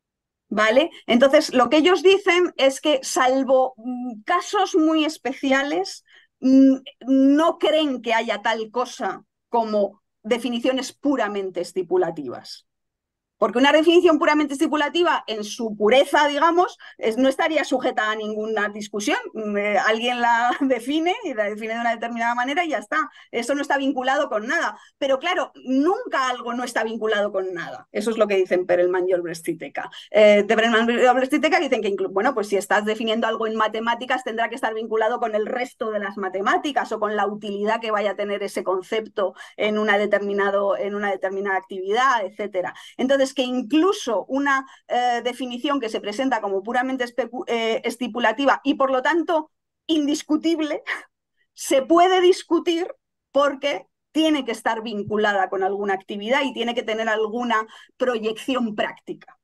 ¿Vale? Entonces, lo que ellos dicen es que, salvo mm, casos muy especiales, mm, no creen que haya tal cosa como definiciones puramente estipulativas. Porque una definición puramente estipulativa, en su pureza, digamos, es, no estaría sujeta a ninguna discusión. Eh, alguien la define y la define de una determinada manera y ya está. Eso no está vinculado con nada. Pero claro, nunca algo no está vinculado con nada. Eso es lo que dicen Perelman y Olbrecht-Titeca. Eh, de Perelman y Olbrecht-Titeca dicen que, bueno, pues si estás definiendo algo en matemáticas, tendrá que estar vinculado con el resto de las matemáticas o con la utilidad que vaya a tener ese concepto en una, determinado, en una determinada actividad, etcétera. Entonces, que incluso una eh, definición que se presenta como puramente eh, estipulativa y por lo tanto indiscutible, se puede discutir porque tiene que estar vinculada con alguna actividad y tiene que tener alguna proyección práctica.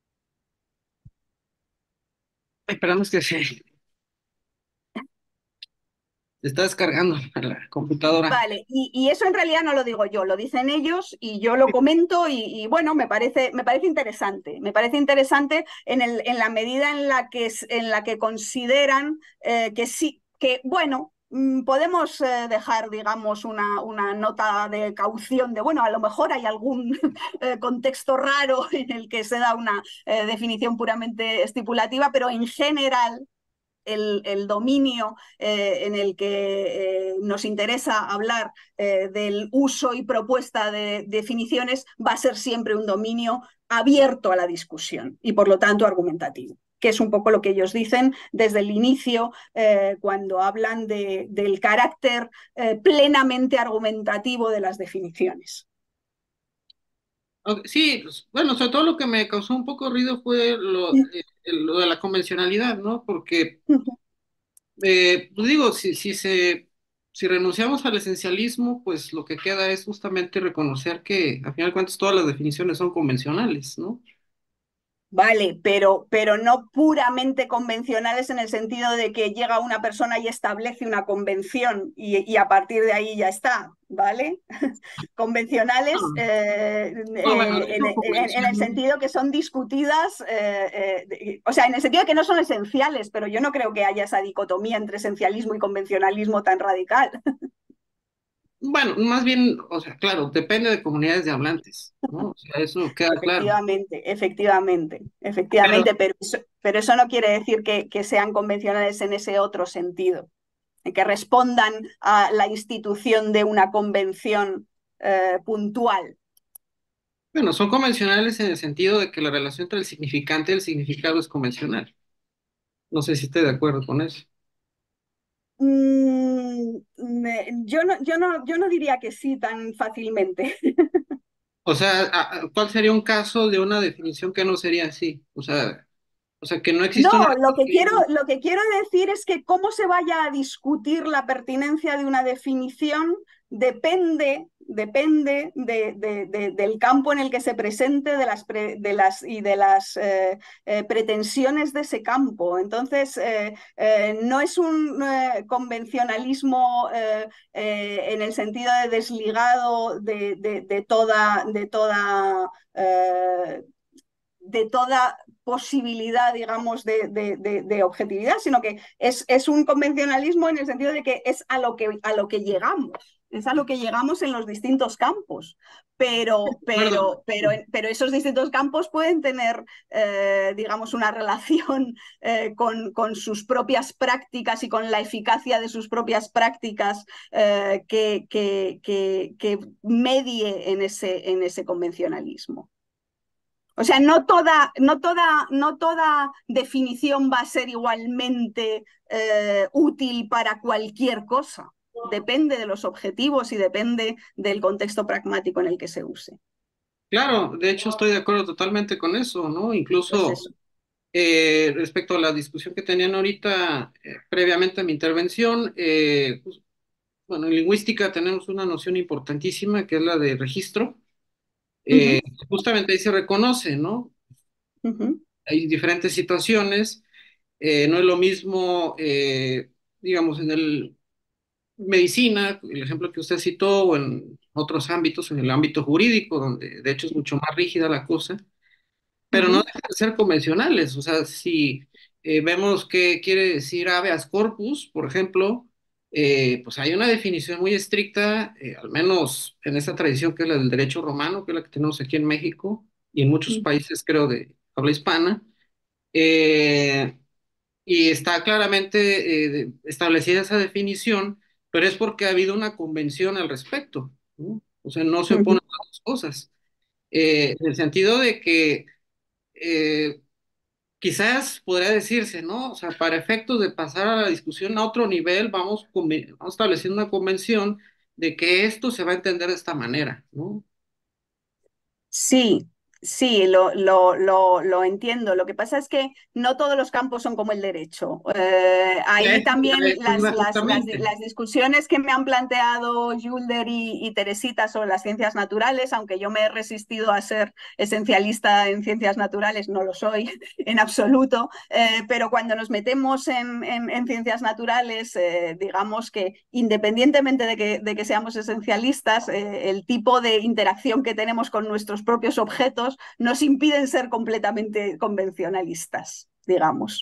Esperamos que sí. Se está descargando a la computadora. Vale, y, y eso en realidad no lo digo yo, lo dicen ellos y yo lo comento y, y bueno, me parece, me parece interesante. Me parece interesante en, el, en la medida en la que, en la que consideran eh, que sí, que bueno, podemos eh, dejar, digamos, una, una nota de caución de, bueno, a lo mejor hay algún eh, contexto raro en el que se da una eh, definición puramente estipulativa, pero en general el, el dominio eh, en el que eh, nos interesa hablar eh, del uso y propuesta de definiciones va a ser siempre un dominio abierto a la discusión y por lo tanto argumentativo, que es un poco lo que ellos dicen desde el inicio eh, cuando hablan de, del carácter eh, plenamente argumentativo de las definiciones. Sí, pues, bueno, sobre todo lo que me causó un poco ruido fue lo, eh, lo de la convencionalidad, ¿no? Porque, eh, pues digo, si, si se, si renunciamos al esencialismo, pues lo que queda es justamente reconocer que, al final de cuentas, todas las definiciones son convencionales, ¿no? Vale, pero, pero no puramente convencionales en el sentido de que llega una persona y establece una convención y, y a partir de ahí ya está, ¿vale? Convencionales No, eh, no, bueno, eh, en, digo en, en, el convención. sentido que son discutidas, eh, eh, o sea, en el sentido de que no son esenciales, pero yo no creo que haya esa dicotomía entre esencialismo y convencionalismo tan radical. Bueno, más bien, o sea, claro, depende de comunidades de hablantes, ¿no? O sea, eso queda claro. Efectivamente, efectivamente, Pero, efectivamente, pero eso, pero eso no quiere decir que, que sean convencionales en ese otro sentido, que respondan a la institución de una convención eh, puntual. bueno, son convencionales en el sentido de que la relación entre el significante y el significado es convencional. No sé si estoy de acuerdo con eso. Mm, me- yo no, yo no, yo no diría que sí tan fácilmente. O sea, a- a- ¿cuál sería un caso de una definición que no sería así? O sea, o sea, que no No, existe una... lo que quiero, lo que quiero decir es que cómo se vaya a discutir la pertinencia de una definición depende, depende de, de, de, del campo en el que se presente de las pre, de las, y de las eh, eh, pretensiones de ese campo. Entonces, eh, eh, no es un eh, convencionalismo eh, eh, en el sentido de desligado de, de, de toda... De toda eh, de toda posibilidad, digamos, de, de, de, de objetividad, sino que es, es, un convencionalismo en el sentido de que es a lo que, a lo que llegamos, es a lo que llegamos en los distintos campos. Pero, Acuerdo. pero, pero, pero esos distintos campos pueden tener, eh, digamos, una relación eh, con, con, sus propias prácticas y con la eficacia de sus propias prácticas eh, que, que, que, que medie en ese, en ese convencionalismo. O sea, no toda, no toda, no toda definición va a ser igualmente eh, útil para cualquier cosa. Depende de los objetivos y depende del contexto pragmático en el que se use. Claro, de hecho estoy de acuerdo totalmente con eso, ¿no? Pues Incluso eso. eh, respecto a la discusión que tenían ahorita, eh, previamente a mi intervención, eh, pues, bueno, en lingüística tenemos una noción importantísima que es la de registro. Uh Eh, -huh. justamente ahí se reconoce, ¿no? Uh -huh. Hay diferentes situaciones, eh, no es lo mismo, eh, digamos, en el medicina, el ejemplo que usted citó, o en otros ámbitos, en el ámbito jurídico, donde de hecho es mucho más rígida la cosa, pero no Ujú, dejan de ser convencionales. O sea, si eh, vemos qué quiere decir habeas corpus, por ejemplo, eh, pues hay una definición muy estricta, eh, al menos en esta tradición que es la del derecho romano, que es la que tenemos aquí en México y en muchos ujú. países, creo, de habla hispana. Eh, y está claramente eh, de- establecida esa definición, pero es porque ha habido una convención al respecto, ¿no? O sea, no se oponen a las cosas, eh, en el sentido de que eh, quizás podría decirse, ¿no? O sea, para efectos de pasar a la discusión a otro nivel, vamos, conven- vamos estableciendo una convención de que esto se va a entender de esta manera, ¿no? Sí, sí, lo, lo, lo, lo entiendo. Lo que pasa es que no todos los campos son como el derecho. Eh, Ya ahí eso también ya- eso las, iba las, las, justamente. las discusiones que me han planteado Julder y, y Teresita sobre las ciencias naturales, aunque yo me he resistido a ser esencialista en ciencias naturales, no lo soy en absoluto, eh, pero cuando nos metemos en, en, en ciencias naturales, eh, digamos que independientemente de que, de que seamos esencialistas, eh, el tipo de interacción que tenemos con nuestros propios objetos nos impiden ser completamente convencionalistas, digamos,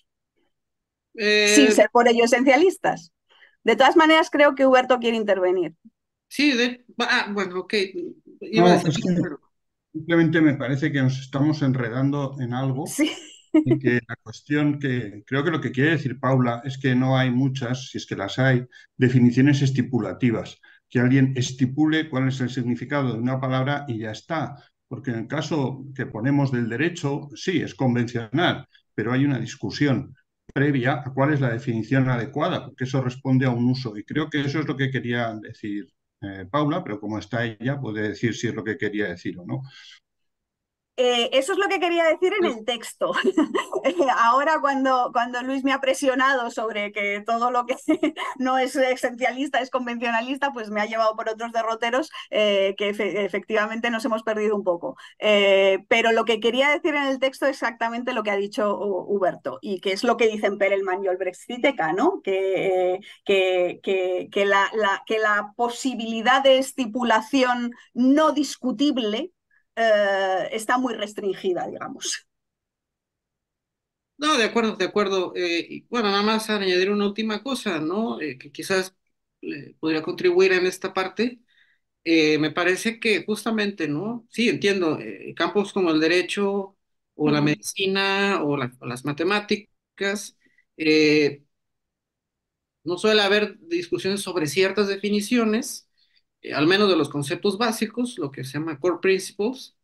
sin Eh, ser por ello esencialistas. De todas maneras, creo que Huberto quiere intervenir. sí, de, ah, bueno, ok, iba a No, decir, es que pero simplemente me parece que nos estamos enredando en algo Sí. y que la cuestión que creo que lo que quiere decir Paula es que no hay muchas, si es que las hay, definiciones estipulativas. Que alguien estipule cuál es el significado de una palabra y ya está. Porque en el caso que ponemos del derecho, sí, es convencional, pero hay una discusión previa a cuál es la definición adecuada, porque eso responde a un uso. Y creo que eso es lo que quería decir eh, Paula, pero como está ella, puede decir si es lo que quería decir o no. Eh, eso es lo que quería decir en el texto. Ahora cuando, cuando Luis me ha presionado sobre que todo lo que no es esencialista es convencionalista, pues me ha llevado por otros derroteros eh, que efe efectivamente nos hemos perdido un poco. Eh, pero lo que quería decir en el texto es exactamente lo que ha dicho Huberto y que es lo que dicen Perelman y Olbrecht-Citeca, ¿no? Que, eh, que, que, que, la, la, que la posibilidad de estipulación no discutible eh, está muy restringida, digamos. no, de acuerdo, de acuerdo. Eh, y bueno, nada más añadir una última cosa, ¿no? Eh, que quizás eh, podría contribuir en esta parte. Eh, me parece que justamente, ¿no? Sí, entiendo, eh, campos como el derecho o la Mm. medicina o, la- o las matemáticas, eh, no suele haber discusiones sobre ciertas definiciones, eh, al menos de los conceptos básicos, lo que se llama core principles.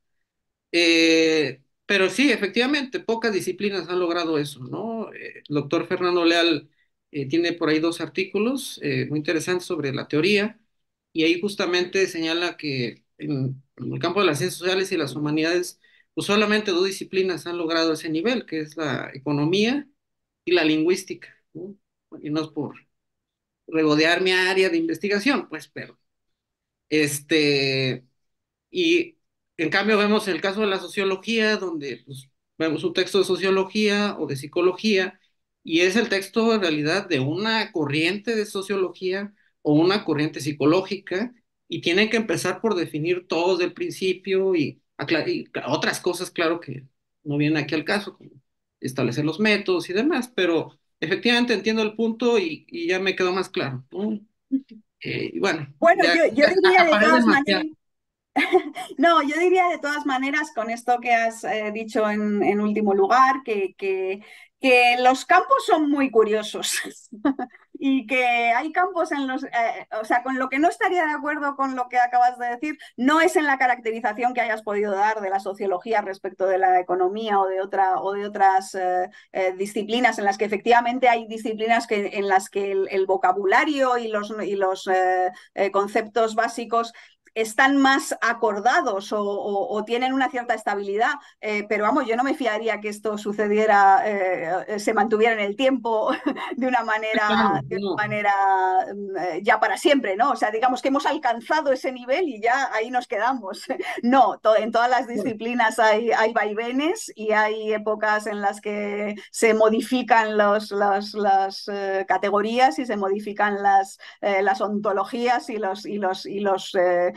Eh, pero sí, efectivamente, pocas disciplinas han logrado eso, ¿no? Eh, el doctor Fernando Leal eh, tiene por ahí dos artículos eh, muy interesantes sobre la teoría, y ahí justamente señala que en, en el campo de las ciencias sociales y las humanidades, pues solamente dos disciplinas han logrado ese nivel, que es la economía y la lingüística, ¿no? Y no es por regodear mi área de investigación, pues, pero este. Y en cambio vemos el caso de la sociología, donde pues, vemos un texto de sociología o de psicología, y es el texto en realidad de una corriente de sociología o una corriente psicológica, y tienen que empezar por definir todo desde el principio y, acla- y otras cosas, claro que no vienen aquí al caso, como establecer los métodos y demás, pero efectivamente entiendo el punto y, y ya me quedó más claro, ¿no? Eh, y bueno, Bueno, ya yo, yo diría de acaparé todas demasiado. maneras, no, yo diría de todas maneras, con esto que has eh, dicho en, en, último lugar, que, que, que, los campos son muy curiosos y que hay campos en los, eh, o sea, con lo que no estaría de acuerdo con lo que acabas de decir, no es en la caracterización que hayas podido dar de la sociología respecto de la economía o de, otra, o de otras eh, eh, disciplinas, en las que efectivamente hay disciplinas que, en las que el, el vocabulario y los, y los eh, eh, conceptos básicos están más acordados o, o, o, tienen una cierta estabilidad, eh, pero vamos, yo no me fiaría que esto sucediera, eh, se mantuviera en el tiempo de una manera, Claro, de una no. manera eh, ya para siempre, ¿no? O sea, digamos que hemos alcanzado ese nivel y ya ahí nos quedamos. No, to en todas las disciplinas hay, hay vaivenes y hay épocas en las que se modifican los, los, las eh, categorías y se modifican las, eh, las ontologías y los, y los, y los eh,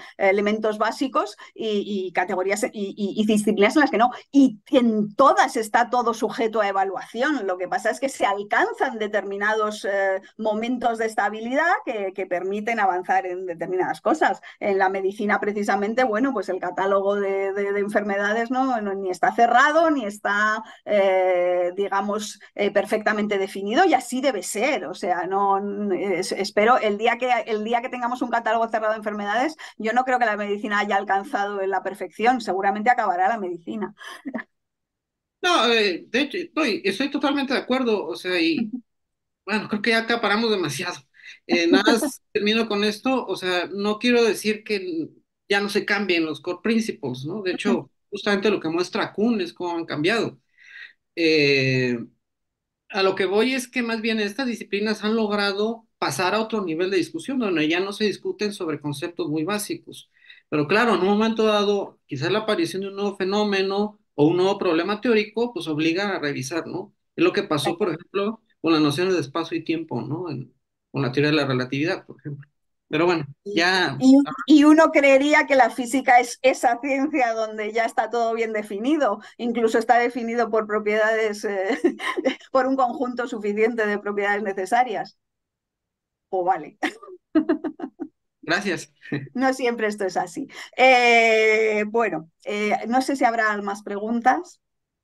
elementos básicos y, y categorías y, y, y disciplinas en las que no. Y en todas está todo sujeto a evaluación. Lo que pasa es que se alcanzan determinados eh, momentos de estabilidad que, que permiten avanzar en determinadas cosas. En la medicina, precisamente, bueno, pues el catálogo de, de, de enfermedades no, no, ni está cerrado, ni está, eh, digamos, eh, perfectamente definido, y así debe ser. O sea, no es, espero el día, que, el día que tengamos un catálogo cerrado de enfermedades, yo no creo que la medicina haya alcanzado la perfección, seguramente acabará la medicina. No, eh, de hecho, estoy, estoy totalmente de acuerdo, o sea, y bueno, creo que ya acaparamos demasiado. Eh, nada más termino con esto, o sea, no quiero decir que ya no se cambien los core principles, ¿no? De hecho, justamente lo que muestra Kuhn es cómo han cambiado. Eh, a lo que voy es que más bien estas disciplinas han logrado pasar a otro nivel de discusión, donde ya no se discuten sobre conceptos muy básicos. Pero claro, en un momento dado, quizás la aparición de un nuevo fenómeno o un nuevo problema teórico, pues obliga a revisar, ¿no? Es lo que pasó, por ejemplo, con las nociones de espacio y tiempo, ¿no? En- con la teoría de la relatividad, por ejemplo. Pero bueno, ya, Y, y, uno creería que la física es esa ciencia donde ya está todo bien definido, incluso está definido por propiedades, eh, por un conjunto suficiente de propiedades necesarias. O vale. gracias. No siempre esto es así. Eh, bueno, eh, no sé si habrá más preguntas.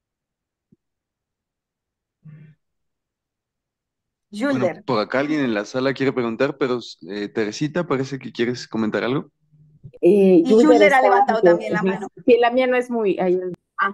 Bueno, Julder. por acá alguien en la sala quiere preguntar, pero eh, Teresita, parece que quieres comentar algo. Eh, Y Julder Julder ha está, levantado también la ajá, mano. sí, la mía no es muy... ahí- Ah.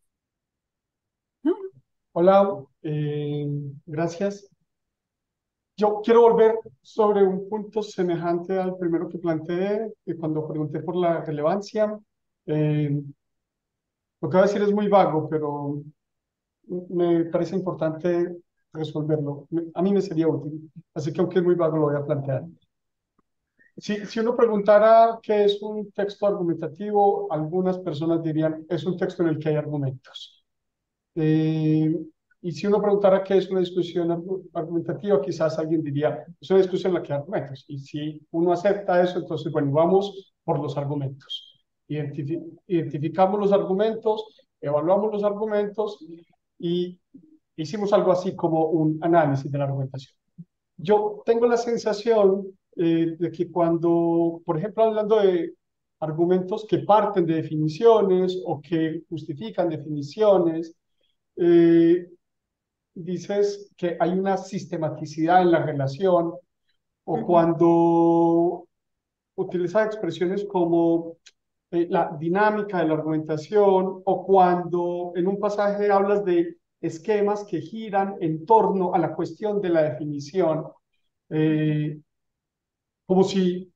Hola, eh, gracias. Yo quiero volver sobre un punto semejante al primero que planteé, que cuando pregunté por la relevancia. Eh, lo que voy a decir es muy vago, pero me parece importante resolverlo. Me- A mí me sería útil, así que aunque es muy vago lo voy a plantear. Si, si uno preguntara qué es un texto argumentativo, algunas personas dirían es un texto en el que hay argumentos. Eh, y si uno preguntara qué es una discusión argu- argumentativa, quizás alguien diría es una discusión en la que hay argumentos. Y si uno acepta eso, entonces, bueno, vamos por los argumentos. Identifi- identificamos los argumentos, evaluamos los argumentos y hicimos algo así como un análisis de la argumentación. Yo tengo la sensación eh, de que cuando, por ejemplo, hablando de argumentos que parten de definiciones o que justifican definiciones, eh, dices que hay una sistematicidad en la relación, o cuando utilizas expresiones como eh, la dinámica de la argumentación, o cuando en un pasaje hablas de esquemas que giran en torno a la cuestión de la definición, eh, como si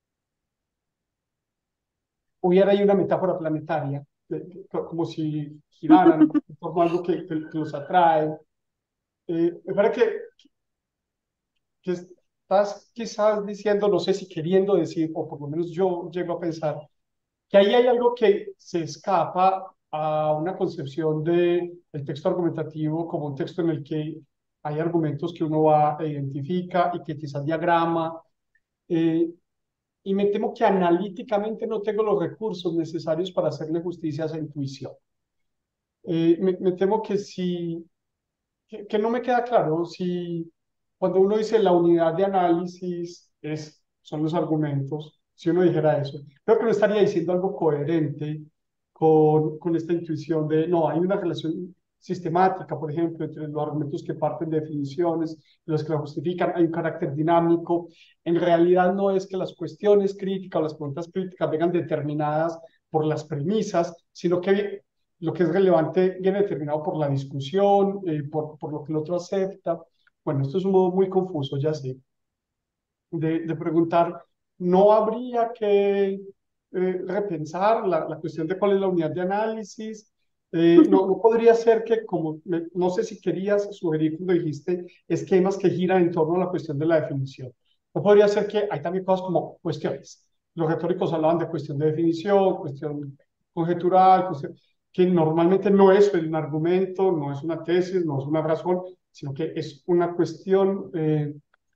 hubiera ahí una metáfora planetaria, eh, como si giraran en torno a algo que, que- que los atrae. Eh, me parece que, que estás quizás diciendo, no sé si queriendo decir, o por lo menos yo llego a pensar, que ahí hay algo que se escapa a una concepción de el texto argumentativo como un texto en el que hay argumentos que uno va e identifica y que quizás diagrama. eh, y me temo que analíticamente no tengo los recursos necesarios para hacerle justicia a esa intuición. Eh, me, me temo que si, que, que no me queda claro si cuando uno dice la unidad de análisis es, son los argumentos, si uno dijera eso, creo que no estaría diciendo algo coherente con, con esta intuición de, no, hay una relación sistemática, por ejemplo, entre los argumentos que parten de definiciones, los que la justifican, hay un carácter dinámico. En realidad no es que las cuestiones críticas o las preguntas críticas vengan determinadas por las premisas, sino que lo que es relevante viene determinado por la discusión, eh, por, por lo que el otro acepta. Bueno, esto es un modo muy confuso, ya sé, de, de preguntar, ¿no habría que eh, repensar la, la cuestión de cuál es la unidad de análisis? Eh, no, no podría ser que, como me- no sé si querías sugerir cuando dijiste esquemas que giran en torno a la cuestión de la definición. No podría ser que hay también cosas como cuestiones. Los retóricos hablaban de cuestión de definición, cuestión conjetural, cuestión, que normalmente no es un argumento, no es una tesis, no es una razón, sino que es una cuestión eh,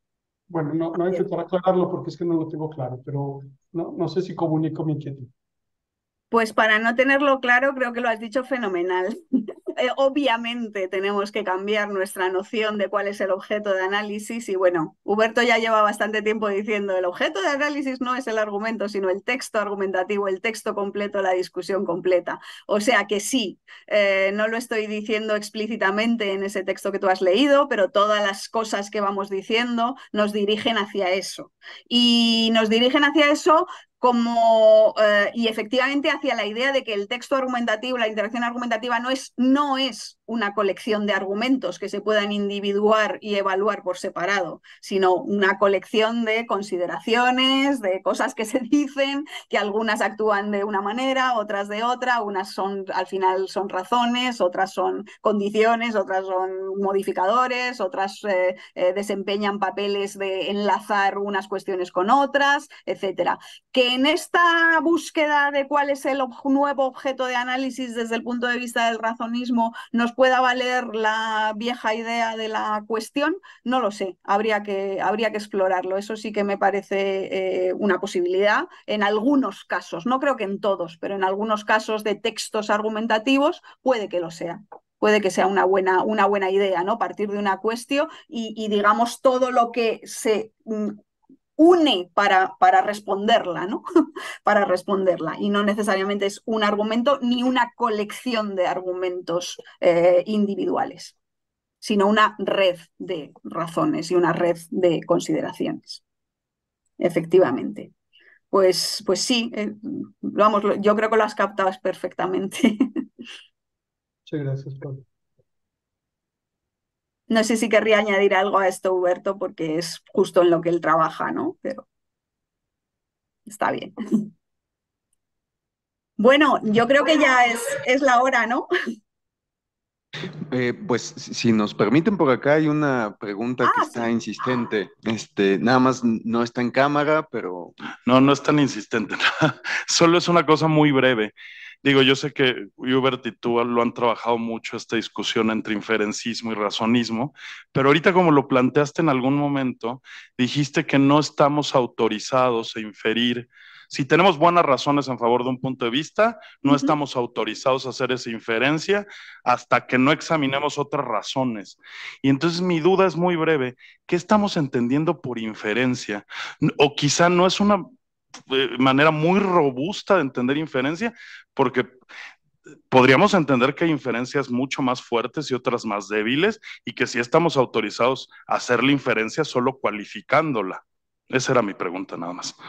Bueno, no, no voy a intentar aclararlo porque es que no lo tengo claro, pero no, no sé si comunico mi inquietud. Pues para no tenerlo claro, creo que lo has dicho fenomenal. Eh, obviamente tenemos que cambiar nuestra noción de cuál es el objeto de análisis y bueno, Huberto ya lleva bastante tiempo diciendo el objeto de análisis no es el argumento, sino el texto argumentativo, el texto completo, la discusión completa. O sea que sí, eh, no lo estoy diciendo explícitamente en ese texto que tú has leído, pero todas las cosas que vamos diciendo nos dirigen hacia eso. Y nos dirigen hacia eso como, eh, y efectivamente hacia la idea de que el texto argumentativo, la interacción argumentativa no es, no es una colección de argumentos que se puedan individuar y evaluar por separado, sino una colección de consideraciones, de cosas que se dicen, que algunas actúan de una manera, otras de otra, unas son, al final son razones, otras son condiciones, otras son modificadores, otras eh, eh, desempeñan papeles de enlazar unas cuestiones con otras, etcétera. Que en esta búsqueda de cuál es el ob nuevo objeto de análisis desde el punto de vista del razonismo nos pueda valer la vieja idea de la cuestión, no lo sé, habría que, habría que explorarlo. Eso sí que me parece eh, una posibilidad en algunos casos, no creo que en todos, pero en algunos casos de textos argumentativos puede que lo sea. Puede que sea una buena, una buena idea, ¿no? Partir de una cuestión y, y digamos todo lo que se une para, para responderla, ¿no? Para responderla. Y no necesariamente es un argumento ni una colección de argumentos eh, individuales, sino una red de razones y una red de consideraciones. Efectivamente. Pues, pues sí, eh, vamos, yo creo que lo has captado perfectamente. Muchas gracias, Pablo. No sé si querría añadir algo a esto, Huberto, porque es justo en lo que él trabaja, ¿no? Pero está bien. Bueno, yo creo que ya es, es la hora, ¿no? Eh, pues si nos permiten por acá hay una pregunta que Ah, está sí. insistente. Este, nada más no está en cámara, pero No, no es tan insistente. Solo es una cosa muy breve. Digo, yo sé que Hubert y tú lo han trabajado mucho esta discusión entre inferencismo y razonismo, pero ahorita como lo planteaste en algún momento, dijiste que no estamos autorizados a inferir. Si tenemos buenas razones en favor de un punto de vista, no Ujú. estamos autorizados a hacer esa inferencia hasta que no examinemos otras razones. Y entonces mi duda es muy breve. ¿Qué estamos entendiendo por inferencia? O quizá no es una eh, manera muy robusta de entender inferencia, porque podríamos entender que hay inferencias mucho más fuertes y otras más débiles, y que sí estamos autorizados a hacer la inferencia solo cualificándola. Esa era mi pregunta, nada más.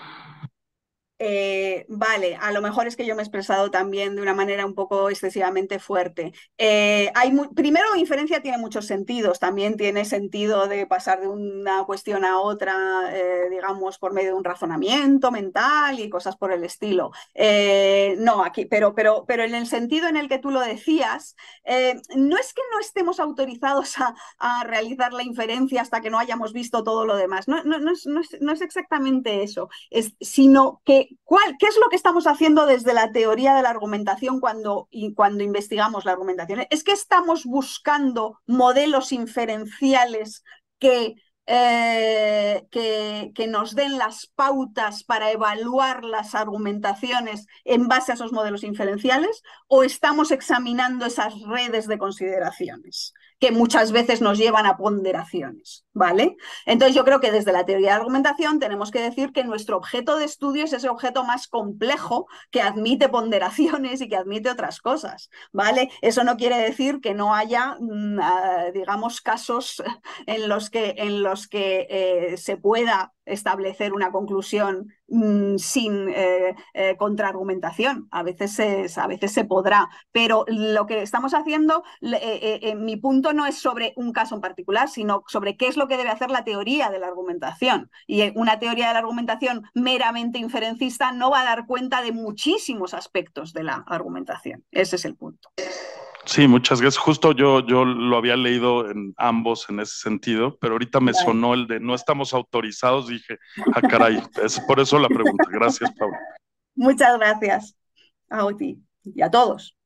Eh, vale, a lo mejor es que yo me he expresado también de una manera un poco excesivamente fuerte. Eh, hay mu Primero, inferencia tiene muchos sentidos. También tiene sentido de pasar de una cuestión a otra, eh, digamos, por medio de un razonamiento mental y cosas por el estilo. Eh, no, aquí, pero, pero, pero en el sentido en el que tú lo decías, eh, no es que no estemos autorizados a, a realizar la inferencia hasta que no hayamos visto todo lo demás. No, no, no, es, no, es, no es exactamente eso, es, sino que ¿Cuál, ¿Qué es lo que estamos haciendo desde la teoría de la argumentación cuando, y cuando investigamos la argumentación? Es que estamos buscando modelos inferenciales que, eh, que, que nos den las pautas para evaluar las argumentaciones en base a esos modelos inferenciales, o estamos examinando esas redes de consideraciones que muchas veces nos llevan a ponderaciones, ¿vale? Entonces yo creo que desde la teoría de la argumentación tenemos que decir que nuestro objeto de estudio es ese objeto más complejo que admite ponderaciones y que admite otras cosas, ¿vale? Eso no quiere decir que no haya, digamos, casos en los que, en los que eh, se pueda establecer una conclusión mmm, sin eh, eh, contraargumentación. A veces, se, a veces se podrá, pero lo que estamos haciendo, eh, eh, eh, mi punto no es sobre un caso en particular, sino sobre qué es lo que debe hacer la teoría de la argumentación. Y una teoría de la argumentación meramente inferencista no va a dar cuenta de muchísimos aspectos de la argumentación. Ese es el punto. Sí, muchas gracias. Justo yo, yo lo había leído en ambos en ese sentido, pero ahorita me sonó el de no estamos autorizados, dije, ah, caray, es por eso la pregunta. Gracias, Paula. Muchas gracias a ti y a todos.